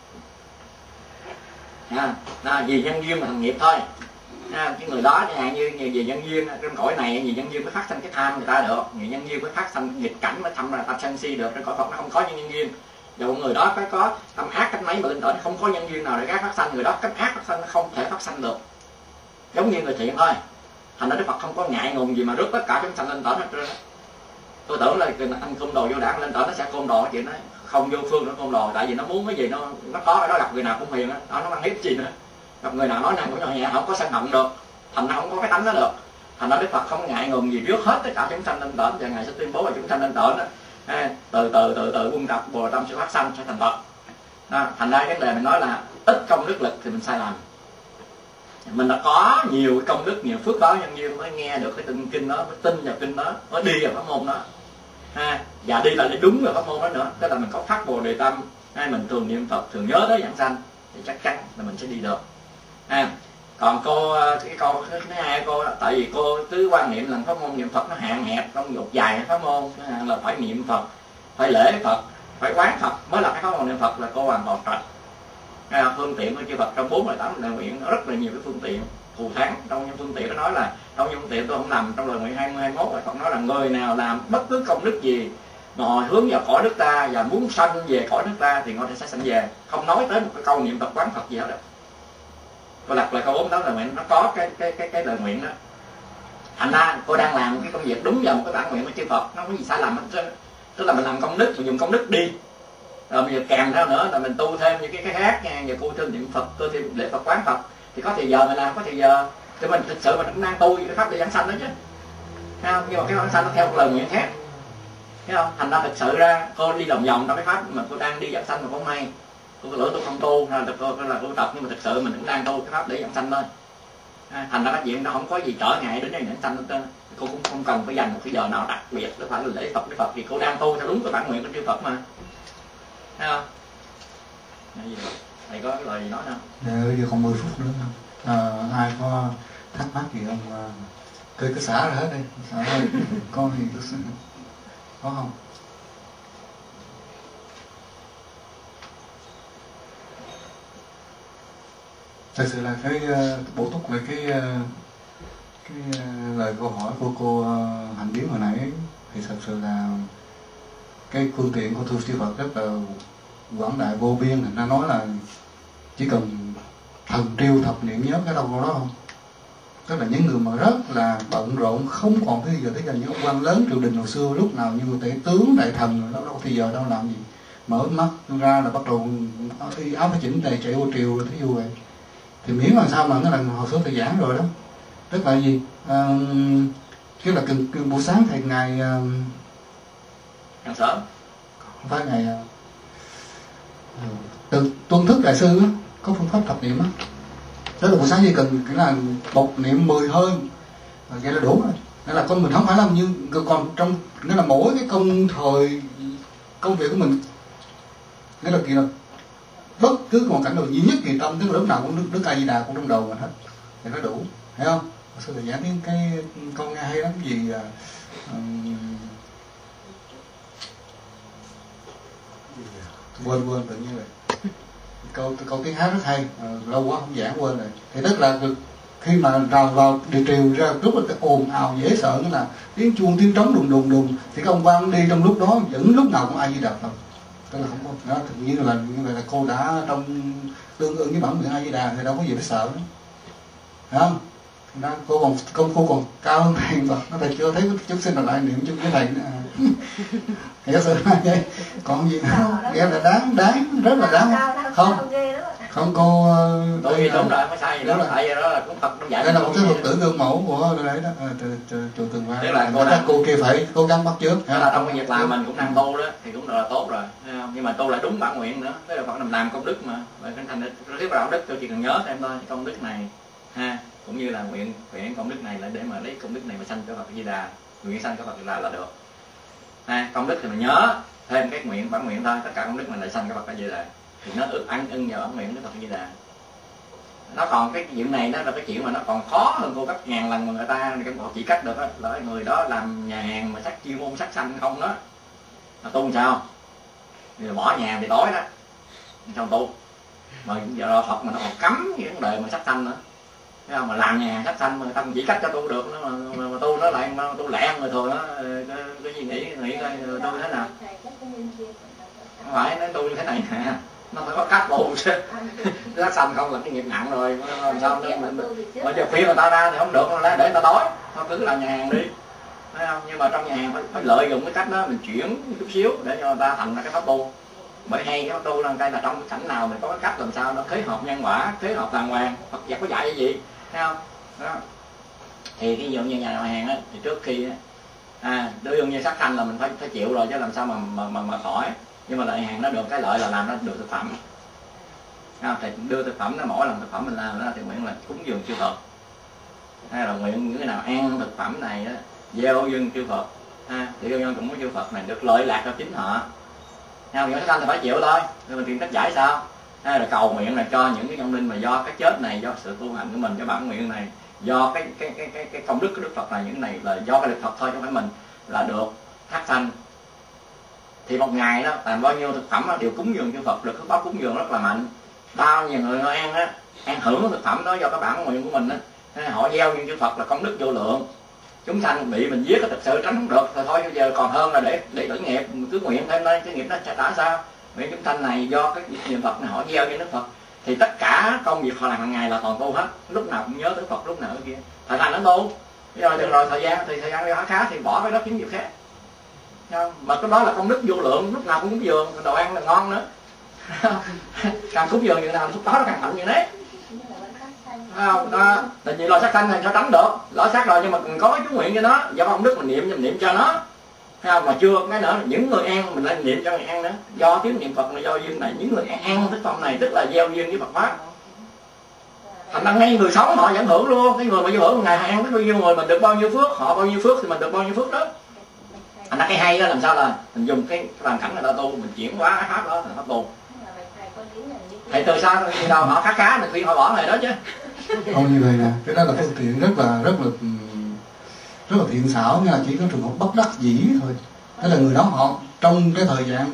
À, à, vì nhân duyên mà thành nghiệp thôi. À, cái người đó chẳng hạn như vì nhân duyên trong cõi này, vì nhân duyên mới phát sinh cái tham người ta được, vì nhân duyên mới phát sinh nghịch cảnh mới thăm ra ta sân si được. Trong cõi Phật nó không có những nhân duyên, dù người đó phải có tâm ác cách mấy mà linh tởn không có nhân duyên nào để các phát sinh, người đó cách ác phát sinh không thể phát sinh được, giống như người thiện thôi. Thành ra Đức Phật không có ngại ngùng gì mà rước tất cả chúng sanh linh tởn hết trơn. Tôi tưởng là anh côn đồ vô đảng linh tởn nó sẽ côn đồ chuyện đó, không vô phương nó côn đồ, tại vì nó muốn cái gì nó nó có ở đó, gặp người nào cũng hiền đó, nó ăn hiếp gì nữa, gặp người nào nói năng cũng nhỏ nhẹ không có sân hận được, thành ra không có cái tánh đó được. Thành ra Đức Phật không ngại ngùng gì rước hết tất cả chúng sanh linh tởn, và ngài sẽ tuyên bố là chúng sanh linh tởn đó, à, từ từ từ từ quân tập bồ tâm sẽ phát sanh sẽ thành Phật. Đó, thành ra vấn đề mình nói là ít công đức lực thì mình sai lầm. Mình đã có nhiều công đức nhiều phước báo nhân duyên mới nghe được cái tin kinh đó, mới tin vào kinh đó, mới đi vào pháp môn đó, ha, và đi là đi đúng vào pháp môn đó nữa, tức là mình có phát bồ đề tâm, hay mình thường niệm Phật thường nhớ tới giảng sanh thì chắc chắn là mình sẽ đi được. Ha. Còn cô cái câu thứ hai cô tại vì cô cứ quan niệm là pháp môn niệm Phật nó hạn hẹp trong một vài pháp môn, là phải niệm Phật, phải lễ Phật, phải quán Phật mới là cái pháp môn niệm Phật, là cô hoàn toàn trật. À, phương tiện của chư Phật trong bốn mươi tám đại nguyện rất là nhiều cái phương tiện thù thắng. Trong những phương tiện nó nói là trong những phương tiện tôi không nằm trong lời nguyện hai mươi hai mươi mốt, Phật nói là người nào làm bất cứ công đức gì mà họ hướng vào cõi nước ta và muốn sanh về cõi nước ta thì người ta sẽ sanh về, không nói tới một cái câu niệm Phật quán Phật gì hết đâu. Cô đặt là câu bốn đó là nguyện nó có cái cái cái cái lời nguyện đó. Thành ra cô đang làm cái công việc đúng vào một cái bản nguyện của chư Phật, nó không có gì sai lầm hết. Tức là mình làm công đức, mình dùng công đức đi, rồi bây giờ kèm theo nữa là mình tu thêm những cái cái khác nha, giờ cô thêm niệm Phật, tôi thêm lễ Phật quán Phật thì có thời giờ mình làm, có thời giờ thì mình thực sự mình cũng đang tu cái pháp để giảng sanh đó chứ, không? Nhưng mà cái giảng sanh nó theo một lời nguyện khác. thấy không? Thành ra thực sự ra cô đi lòng vòng trong cái pháp mà cô đang đi giảng sanh mà cô không hay. Cô có lỗi tôi không tu, hay là cô là cô tập, nhưng mà thực sự mình cũng đang tu cái pháp để giảng sanh thôi. À, thành ra cái chuyện nó không có gì trở ngại đến đây giảng sanh hết trơn. Cô cũng không cần phải dành một cái giờ nào đặc biệt để phải là lễ Phật, lễ Phật thì cô đang tu theo đúng cái bản nguyện của chư Phật mà, thấy không? Thầy có cái lời gì nói không? Dạ, giờ còn mười phút nữa. À, ai có thắc mắc gì không? À, cứ cứ xả ra hết đi. Xả ơi, con thì cứ có không? Thật sự là cái uh, bổ túc lại cái uh, cái uh, lời câu hỏi của cô uh, Hạnh Điếu hồi nãy ấy, thì thật sự là cái phương tiện của tu sư Phật rất là quảng đại vô biên. Thành ra nói là chỉ cần thần triêu thập niệm nhớ cái đâu có đó không. Tức là những người mà rất là bận rộn, không còn cái giờ tới giờ, những ông quan lớn triều đình hồi xưa lúc nào như tể tướng đại thần rồi, đâu đâu thì giờ đâu làm gì, mở mắt ra là bắt đầu áo phải chỉnh tề chạy ô triều rồi, thí dụ vậy. Thì miễn làm sao mà cái lần hồi số thầy giảng rồi đó, tức là gì, à, cái là cần, cần buổi sáng thầy ngày sáng sớm, không phải ngày à, từ tuân thức đại sư á, có phương pháp thập niệm á, tức là buổi sáng chỉ cần cái là một niệm mười hơi vậy là đủ rồi. Nên là con mình không phải làm như còn trong, nghĩa là mỗi cái công thời công việc của mình, nghĩa là kỳ là bất cứ hoàn cảnh nào duy nhất kỳ tâm, tức là lúc nào cũng đức, đức A Di Đà cũng trong đầu mình hết thì nó đủ, thấy không? Sư thầy giảng tiếng cái câu nghe hay lắm, cái gì um, quên quên tự nhiên rồi, câu câu tiếng hát rất hay, à, lâu quá không giảng quên rồi. Thì tức là khi mà vào vào địa triều ra lúc là cái ồn ào dễ sợ, nghĩa là tiếng chuông tiếng trống đùng đùng đùng, thì các ông quan đi trong lúc đó vẫn lúc nào cũng A Di Đà Phật. Tức là không có, đó, tự nhiên là như vậy là cô đã trong tương ứng với bản nguyện A Di Đà thì đâu có gì phải sợ nữa, phải không? Đó, cô còn cô, cô còn cao hơn thầy Phật, nó thầy chưa thấy chúng sinh là lại niệm chung với thầy nữa. Hiểu sự vậy, còn gì nữa? Nghe là đáng đáng rất là đáng không? Không cô tôi nghĩ đúng rồi, mới sai gì đó, tại vì đó là cũng Phật cũng dạy. Đây là một cái Phật tử gương mẫu của đấy đó, chùa Tường Hoa. Tức là cô các cô kia phải cố gắng bắt chước. Đó là trong cái việc làm mình cũng đang tu đó thì cũng là tốt rồi, nhưng mà tu lại đúng bản nguyện nữa. Tức là Phật làm làm công đức mà, vậy cái thành cái đạo đức tôi chỉ cần nhớ thêm thôi, công đức này ha, cũng như là nguyện nguyện công đức này là để mà lấy công đức này mà sanh cho Phật Di Đà, nguyện sanh cho Phật Di Đà là được. Ha, công đức thì mình nhớ thêm cái nguyện bản nguyện thôi, tất cả công đức này lại sanh cho Phật Di Đà thì nó ức ăn ưng nhờ bản nguyện của Phật Di Đà. Nó còn cái chuyện này đó là cái chuyện mà nó còn khó hơn cô gấp ngàn lần mà người ta họ chỉ cách được đó, là người đó làm nhà hàng mà sắc chuyên môn sắc xanh không đó là tu sao thì bỏ nhà thì đói đó xong tu, mà giờ Phật mà nó còn cấm cái vấn đề mà sắc xanh nữa, thấy không? Mà làm nhà hàng sắc xanh mà người ta chỉ cách cho tu được nữa, mà, mà, mà tu nó lại tu lẹ người thường đó, cái, cái gì nghĩ nghĩ coi tu thế nào, không phải nó tu như thế này nè, nó phải có cách tu chứ. Lá xanh không là cái nghiệp nặng rồi, làm sao nên mình mà giờ khuyên người ta ra thì không được, để người ta đói thôi cứ làm nhà hàng đi, thấy không? Nhưng mà trong nhà hàng phải, phải lợi dụng cái cách đó, mình chuyển chút xíu để cho người ta thành ra cái pháp tu. Bởi hay cái pháp tu là cái là trong cái cảnh nào mình có cái cách làm sao nó khế hợp nhân quả, khế hợp đàng hoàng, Phật giáo có dạy cái gì, thấy không? Đó. Thì ví dụ như nhà hàng á, thì trước khi à đối ứng như sắc xanh là mình phải phải chịu rồi chứ làm sao mà mà mà, mà khỏi. Nhưng mà lại hàng nó được cái lợi là làm nó được thực phẩm. À, thì đưa thực phẩm nó mỗi lần thực phẩm mình làm đó thì nguyện là cúng dường chư Phật, hay là nguyện những cái nào ăn thực phẩm này đó gieo dâng chư Phật, ha, thì gieo dâng cũng có chư Phật này được lợi lạc cho chính họ. Nhau những cái thanh thì phải chịu thôi, nhưng mà tiền cách giải sao? Hay là cầu nguyện là cho những cái vong linh mà do cái chết này, do sự tu hành của mình, cho bản nguyện này, do cái cái cái cái, cái công đức của Đức Phật này, những này là do cái lực Phật thôi chứ không phải mình, là được thác sanh. Thì một ngày đó làm bao nhiêu thực phẩm đó, đều cúng dường cho Phật, được báo cúng dường rất là mạnh. Bao nhiêu người ăn á, ăn hưởng cái thực phẩm đó do cái bản nguyện của mình á, họ gieo duyên cho Phật là công đức vô lượng. Chúng sanh bị mình giết có thực sự tránh không được thì thôi, bây giờ còn hơn là để để đổi nghiệp, mình cứ nguyện thêm đây, cái nghiệp nó sẽ trả sao? Nguyện chúng sanh này do cái niệm Phật này họ gieo cho Đức Phật, thì tất cả công việc họ làm hàng ngày là toàn tu hết, lúc nào cũng nhớ tới Phật, lúc nào cái kia, thời gian nó tu. Rồi được rồi thời gian thì thời gian khá khá thì bỏ cái đó kiếm việc khác. Mà cái đó là công đức vô lượng, lúc nào cũng cúng dường, đồ ăn là ngon nữa. Càng cúng dường như nào lúc đó nó càng mạnh như thế. Không, đó, tại vì lo sát sanh này cho tránh được, lo sát rồi nhưng mà có cái chú nguyện cho nó, do công đức mình niệm mình niệm cho nó, Thấy không? Mà chưa cái nữa, những người ăn mình lại niệm cho người ăn nữa, do tiếng niệm Phật là do duyên này, những người ăn, ăn thức phẩm này tức là gieo duyên với Phật pháp. Thành ra ngay người sống họ vẫn hưởng luôn. Cái người mà vô hưởng một ngày họ ăn biết bao nhiêu người, mình được bao nhiêu phước, họ bao nhiêu phước thì mình được bao nhiêu phước đó. Thành ra cái hay đó làm sao là mình dùng cái, cái hoàn cảnh người ta tu, mình chuyển hóa cái pháp đó thành pháp tu. Thầy từ sao thì đâu họ khá khá mình khuyên họ bỏ này đó chứ. Không như vậy nè, cái đó là phương tiện rất là rất là rất là thiện xảo, nhưng là chỉ có trường hợp bất đắc dĩ thôi. Thế là người đó họ trong cái thời gian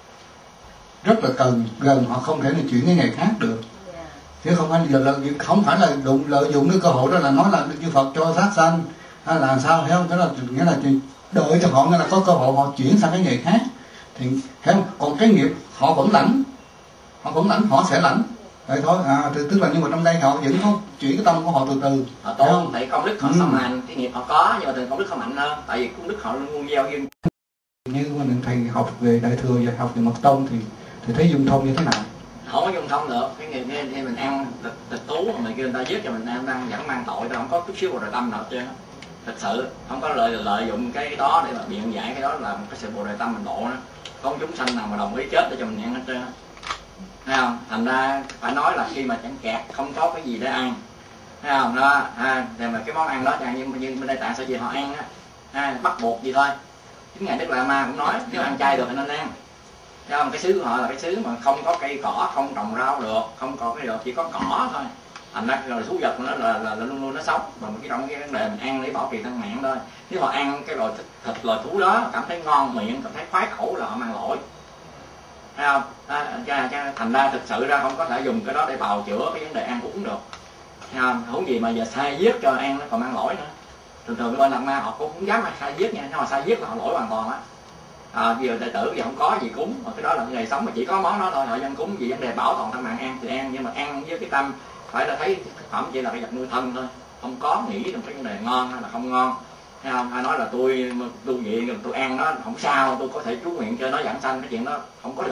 rất là cần gần, họ không thể nào chuyển cái ngày khác được, chứ không phải là không phải là đụng lợi dụng cái cơ hội đó là nói là Đức Phật cho sát sanh hay là sao, thấy không? Cái là nghĩa là đợi cho họ nghĩa là có cơ hội họ chuyển sang cái nghề khác thì thấy không? Còn cái nghiệp họ vẫn lãnh, họ vẫn lãnh, họ sẽ lãnh vậy thôi à. Tức là nhưng mà trong đây họ vẫn có chuyển cái tâm của họ từ từ. Họ tốt không? Tại công đức họ ừ. mạnh, cái nghiệp họ có nhưng mà thường công đức họ mạnh hơn, tại vì công đức họ luôn luôn gieo duyên. Như mình thầy học về Đại Thừa và học về Mật Tông thì thì thấy dung thông như thế nào? Không có dung thông được, cái nghiệp nghe thì mình ăn tịch, tịch tú mà người kêu người ta giết cho mình ăn, ăn vẫn mang tội, ta không có chút xíu bồ đề tâm nào chứ. Thật sự không có lợi lợi dụng cái đó để mà biện giải cái đó là một cái sự bồ đề tâm mình độ đó. Không chúng sanh nào mà đồng ý chết để cho mình ăn hết trơn. Thấy không? Thành ra phải nói là khi mà chẳng kẹt không có cái gì để ăn, thấy không đó à, thì mà cái món ăn đó chẳng nhưng nhưng bên đây tại sao gì họ ăn á à, bắt buộc gì thôi. Chính ngài Đức Lạt Ma cũng nói nếu ăn chay được thì nên ăn. Thấy không? Cái xứ của họ là cái xứ mà không có cây cỏ, không trồng rau được, không có cái được, chỉ có cỏ thôi. Thành ra rồi thú vật của nó là, là, là luôn luôn nó sống, mà cái trong cái vấn đề mình ăn để bảo trì thân mạng thôi. Nếu họ ăn cái loại thịt, thịt loài thú đó cảm thấy ngon miệng, cảm thấy khoái khẩu là họ mang lỗi. Thấy không? À, thành ra thực sự ra không có thể dùng cái đó để bào chữa cái vấn đề ăn uống được. Thấy không? Không gì mà giờ sai giết cho ăn nó còn mang lỗi nữa. Thường thường cái bên Lạt Ma họ cũng không dám sai giết nha, nhưng mà sai giết là họ lỗi hoàn toàn á. À, bây giờ đệ tử giờ không có gì cúng, mà cái đó là cái ngày sống mà chỉ có món đó thôi, họ dân cúng gì vấn đề bảo toàn thân mạng ăn thì ăn, nhưng mà ăn với cái tâm phải là thấy thực phẩm chỉ là cái vật nuôi thân thôi, không có nghĩ trong cái vấn đề ngon hay là không ngon. Thấy không? Hay nói là tôi tu viện tôi ăn nó không sao, tôi có thể chú nguyện cho nó giảng sanh, cái chuyện đó không có được.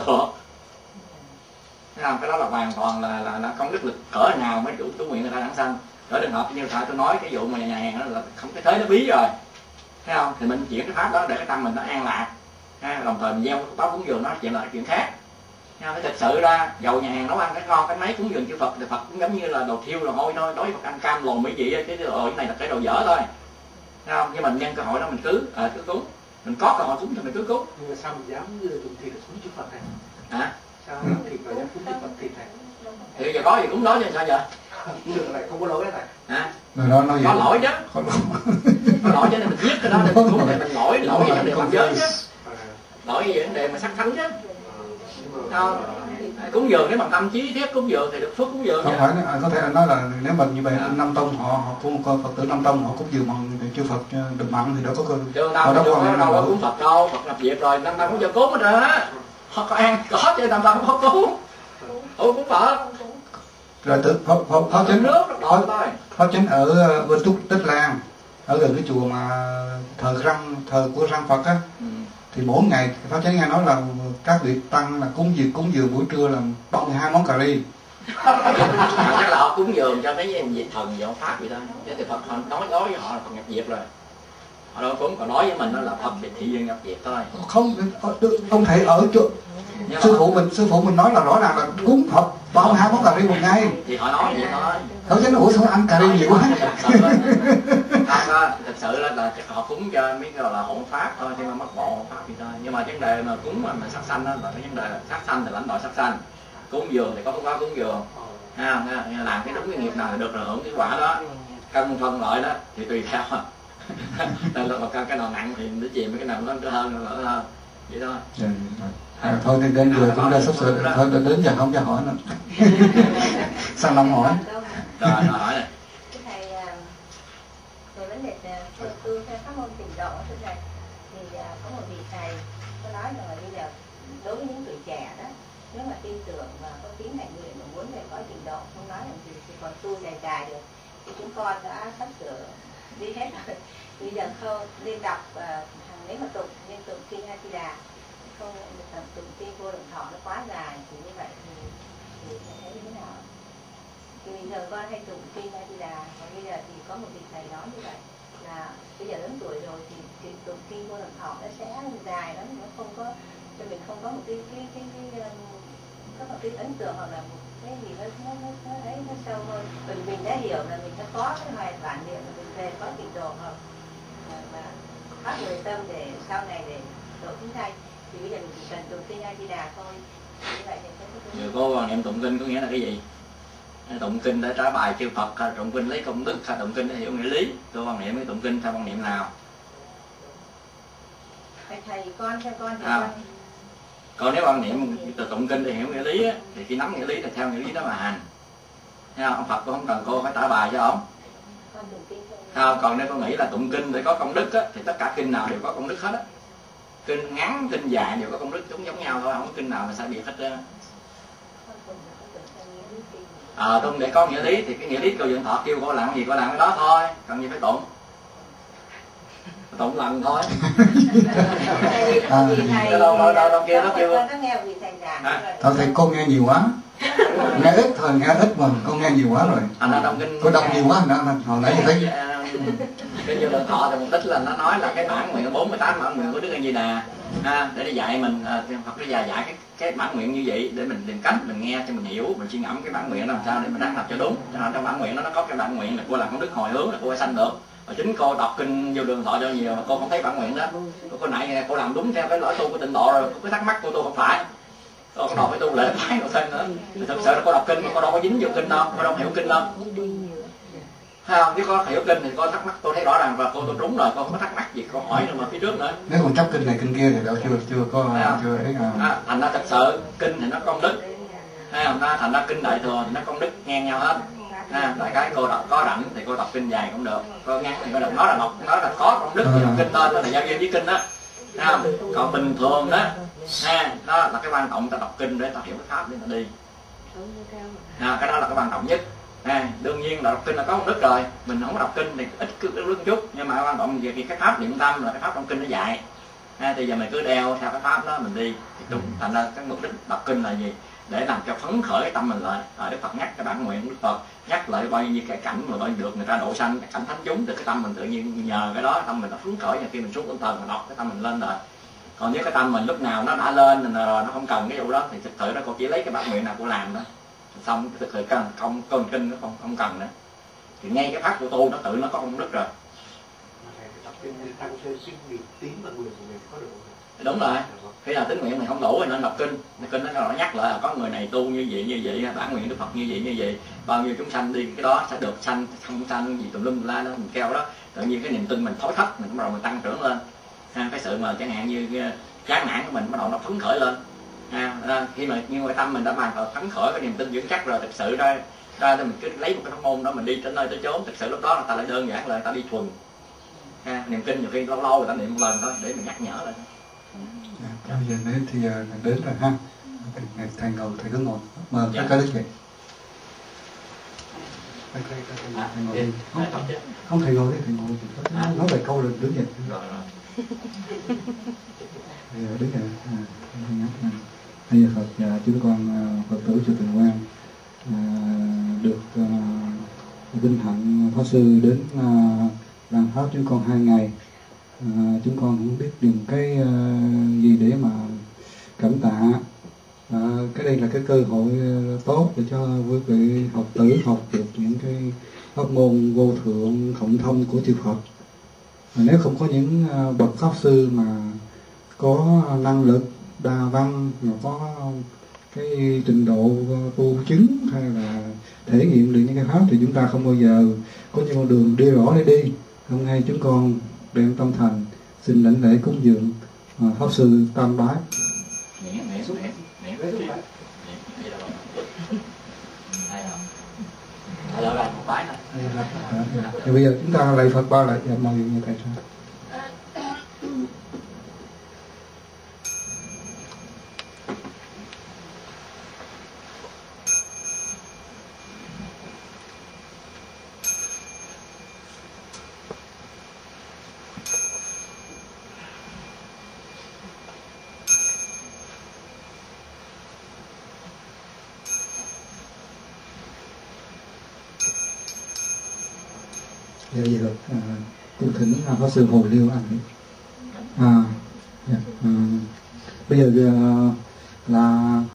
Thấy không? Cái đó là hoàn toàn là là, là công đức lực cỡ nào mới đủ chú nguyện người ta giảng sanh. Ở trường hợp như tôi nói cái vụ mà nhà hàng đó là không cái thế nó bí rồi. Thấy không? Thì mình chuyển cái pháp đó để cái tâm mình nó an lạc. À, đồng thời mình gieo báo cúng dường nó chuyện là chuyện khác. Cái thật sự ra dầu nhà hàng nấu ăn cái ngon cái mấy cúng dường chư Phật thì Phật cũng giống như là đồ thiêu đồ hôi thôi, đối với Phật ăn cam lồn mỹ vị cái đồ cái này là cái đồ dở thôi. Thấy không? Nhưng mình nhân cơ hội đó mình cứ à, cứ cúng, mình có cơ hội cúng thì mình cứ cúng. Nhưng mà sao mình dám dùng thịt là cúng chư Phật này? Hả? Sao thịt mà dám cúng chư Phật thịt này? Thì giờ có gì cúng đó chứ sao giờ? Được lại không có lỗi này. Hả? Rồi đó nói có gì? Lỗi chứ. Có lỗi chứ nên mình giết cái đó để mình cúng để mình lỗi lỗi gì để phạm giới chứ. Lỗi gì vấn đề mà sắc thánh chứ. Không. Cúng dường nếu bằng tâm trí thiết cúng dường thì được phước cúng dường. Không phải có thể nói là nếu mình như vậy à. Năm tông họ họ cũng có Phật tử Năm tông họ cúng dường bằng chư Phật được mặn thì đâu có cơ. Chưa đâu, đâu có đâu có cúng Phật đâu, Phật lập diệt rồi Năm tông cũng cho cúng hết rồi á. Họ có ăn có chứ Năm tông không có cúng. Ủa cúng Phật. Rồi tự phó phó phó chính nước phó, phó chính ở bên Túc Tích Lan ở gần cái chùa mà thờ răng thờ của răng Phật á. Ừ. Thì mỗi ngày Pháp Chánh nghe nói là các vị tăng là cúng dường cúng dường buổi trưa là ba mươi hai món cà ri. Chắc là họ cúng dường cho cái gì thần dọn pháp vậy thôi. Chứ thì Phật họ nói nói với họ là Phật nhập diệt rồi. Họ đâu cúng còn nói với mình đó là Phật thì thị dân nhập diệt thôi. Không không thể ở chỗ sư phụ mình sư phụ mình nói là rõ ràng là cúng Phật ba mươi hai món cà ri một ngày. Thì họ nói vậy thôi. Pháp Chánh nói ủa sao ăn cà ri nhiều quá. Thật sự là, là họ cúng cho mấy cái là hộ pháp thôi, nhưng mà mất bộ hộ pháp gì thôi. Nhưng mà vấn đề mà cúng mà mình sát sanh đó là cái vấn đề sát sanh thì lãnh đạo sát sanh, cúng dường thì có phước báo cúng dường, ha, làm cái đúng cái nghiệp nào thì được hưởng cái quả đó. Cân phân loại đó thì tùy theo. Nên là cái, cái nào nặng thì nó chìm, cái nào nó đỡ hơn nó hơn vậy thôi. Yeah. À, thôi thì đến giờ cũng đã sắp sửa thôi đến giờ không cho hỏi nữa. Sang Long hỏi. Rồi, rồi hỏi này. Thầy tu theo pháp môn tịnh độ thế này thì có một vị thầy có nói rằng là bây giờ đối với những tuổi trẻ đó, nếu mà tin tưởng và có tín hạnh nguyện mà muốn về cõi tịnh độ không nói làm gì thì còn tu dài dài được, thì chúng con đã sắp sửa đi hết rồi. Bây giờ không nên đọc hàng nếu mà tụng nên tụng kinh A Di Đà, không tụng kinh Vô Lượng Thọ nó quá dài thì như vậy thì thì thấy như thế nào? Thì bình thường con hay tụng kinh A Di Đà, còn bây giờ thì có một vị thầy nói như vậy là bây giờ lớn tuổi rồi thì thì tụng kinh vô lượng thọ nó sẽ dài lắm, nó không có cho mình không có một cái cái cái cái, cái có một cái ấn tượng hoặc là một cái gì nó nó nó, nó ấy nó sâu hơn. Mình mình đã hiểu là mình đã có cái hoài bản niệm là mình về có trình độ mà mà phát người tâm để sau này để độ chúng sanh, thì bây giờ mình chỉ cần tụng kinh A Di Đà thôi. Như vậy thì cái Giờ cô quan niệm tụng kinh có nghĩa là cái gì? Tụng kinh để trả bài chư Phật, hay tụng kinh lấy công đức, hay tụng kinh để hiểu nghĩa lý? Tôi quan niệm cái tụng kinh theo quan niệm nào? thầy thầy con theo con thì à. con Còn nếu quan niệm tụng kinh để hiểu nghĩa lý á, thì khi nắm nghĩa lý thì theo nghĩa lý đó mà hành. Thấy không? Ông Phật cũng không cần cô phải trả bài cho ông. À, còn nếu cô nghĩ là tụng kinh để có công đức á, thì tất cả kinh nào đều có công đức hết á. Kinh ngắn, kinh dài đều có công đức giống giống nhau thôi, không có kinh nào mà sai biệt hết trơn. À, tụng để có nghĩa lý thì cái nghĩa lý cô Dưỡng Thọ kêu cô làm gì cô làm cái đó thôi, cần gì phải tụng. Tụng lần thôi. Cái đâu đâu đâu kia nó kêu. Thôi thầy con nghe nhiều quá. Nghe ít thôi, nghe ít mà con nghe nhiều quá rồi. Anh đã đọc kinh. Cô đọc nhiều quá nữa, hồi nãy thấy. Cái Vô Lượng Thọ thì mục đích là nó nói là cái bản nguyện bốn mươi tám bản nguyện của Đức A Di Đà, à, để dạy mình, à, Phật đã dạy cái cái bản nguyện như vậy để mình tìm cách mình nghe cho mình hiểu, mình suy ngẫm cái bản nguyện làm sao để mình đắc lập cho đúng. Cho nên trong bản nguyện đó nó có cái bản nguyện là cô làm công đức hồi hướng là cô phải sanh được. Và chính cô đọc kinh Vô Lượng Thọ cho nhiều mà cô không thấy bản nguyện đó. Cô nãy cô làm đúng theo cái lỗi tu của tịnh độ rồi, cô cứ thắc mắc cô tu không phải. Cô đọc phải tu lễ phái độ thêm nữa. Thì thực sự là cô đọc kinh mà cô đâu có dính vô kinh đâu, cô đâu hiểu kinh đâu. Thấy không? Nếu có hiểu kinh thì cô thắc mắc, tôi thấy rõ ràng và cô tôi trúng rồi, cô không có thắc mắc gì, cô hỏi nữa mà phía trước nữa. Nếu còn chấp kinh này kinh kia thì đâu chưa chưa có chưa ấy à. À, thành ra thật sự kinh thì nó công đức, thấy không? Nó thành ra kinh Đại Thừa thì nó công đức ngang nhau hết. À, đại cái cô đọc có rảnh thì cô đọc kinh dài cũng được, cô ngắn thì cô đọc nói là đọc nói là có công đức thì đọc kinh tên là giao duyên với kinh đó. Thấy không? Còn bình thường đó, ha, đó là cái quan trọng ta đọc kinh để ta hiểu cái pháp để ta đi. À, cái đó là cái quan trọng nhất. À, đương nhiên là đọc kinh là có công đức rồi, mình không có đọc kinh thì ít cứ đức chút, nhưng mà quan trọng về cái pháp niệm tâm là cái pháp trong kinh nó dạy. À, thì giờ mình cứ đeo theo cái pháp đó mình đi thì đúng. Thành ra cái mục đích đọc kinh là gì? Để làm cho phấn khởi cái tâm mình lại. À, Đức Phật nhắc cái bản nguyện của Đức Phật, nhắc lại bao nhiêu cái cảnh mà bao nhiêu được người ta độ sanh, cái cảnh thánh chúng, thì cái tâm mình tự nhiên nhờ cái đó tâm mình nó phấn khởi, và khi mình xuống tinh thần mình đọc cái tâm mình lên rồi. Còn nếu cái tâm mình lúc nào nó đã lên rồi nó không cần cái vụ đó thì thực sự nó cô chỉ lấy cái bản nguyện nào cô làm đó, xong thực sự cần không cần kinh nó không không cần nữa. Thì ngay cái pháp của tu nó tự nó có công đức rồi. Đúng rồi. Khi nào tín nguyện mình không đủ thì nên đọc kinh. Kinh nó nhắc lại là có người này tu như vậy như vậy, bản nguyện Đức Phật như vậy như vậy, bao nhiêu chúng sanh đi cái đó sẽ được sanh, không sanh gì tùm lum la đó mình kêu đó. Tự nhiên cái niềm tin mình thối thấp, mình bắt đầu mình tăng trưởng lên. Ha, cái sự mà chẳng hạn như chán nản của mình bắt đầu nó phấn khởi lên. À, khi mà như ngoài tâm mình đã bàn vào phấn khởi cái niềm tin vững chắc rồi, thực sự ra ra thì mình cứ lấy một cái pháp môn đó mình đi đến nơi tới chốn, thực sự lúc đó là ta lại đơn giản là ta đi thuần. À, niềm tin nhiều khi lâu lâu người ta niệm một lần thôi để mình nhắc nhở lại. À, bây giờ đến thì đến rồi ha. Thầy ngồi, thầy cứ ngồi, mời tất cả đức vậy. Thầy, thầy, thầy, thầy, thầy ngồi đi. Không, không thầy ngồi đi, thầy ngồi đi. Nói vài câu rồi đứng dậy. Thầy đứng dậy. Bây giờ Phật và chúng con Phật tử Chùa Tịnh Quang được vinh hạnh Pháp Sư đến làm pháp chúng con hai ngày. À, chúng con không biết dùng cái uh, gì để mà cảm tạ. À, cái đây là cái cơ hội tốt để cho quý vị học tử học được những cái pháp môn vô thượng cộng thông của chư Phật. À, nếu không có những uh, bậc pháp sư mà có năng lực đa văn, mà có cái trình độ tu chứng hay là thể nghiệm được những cái pháp thì chúng ta không bao giờ có những con đường đi rõ để đi. Hôm nay chúng con đem tâm thành xin lãnh lễ cúng dường uh, pháp sư Tam Bái. Thì bây giờ chúng ta lạy Phật ba lại và mời người thầy ra. Dạ, vậy rồi. À, Cung thỉnh là có sự hồi lưu ảnh. À, dạ, à, bây giờ là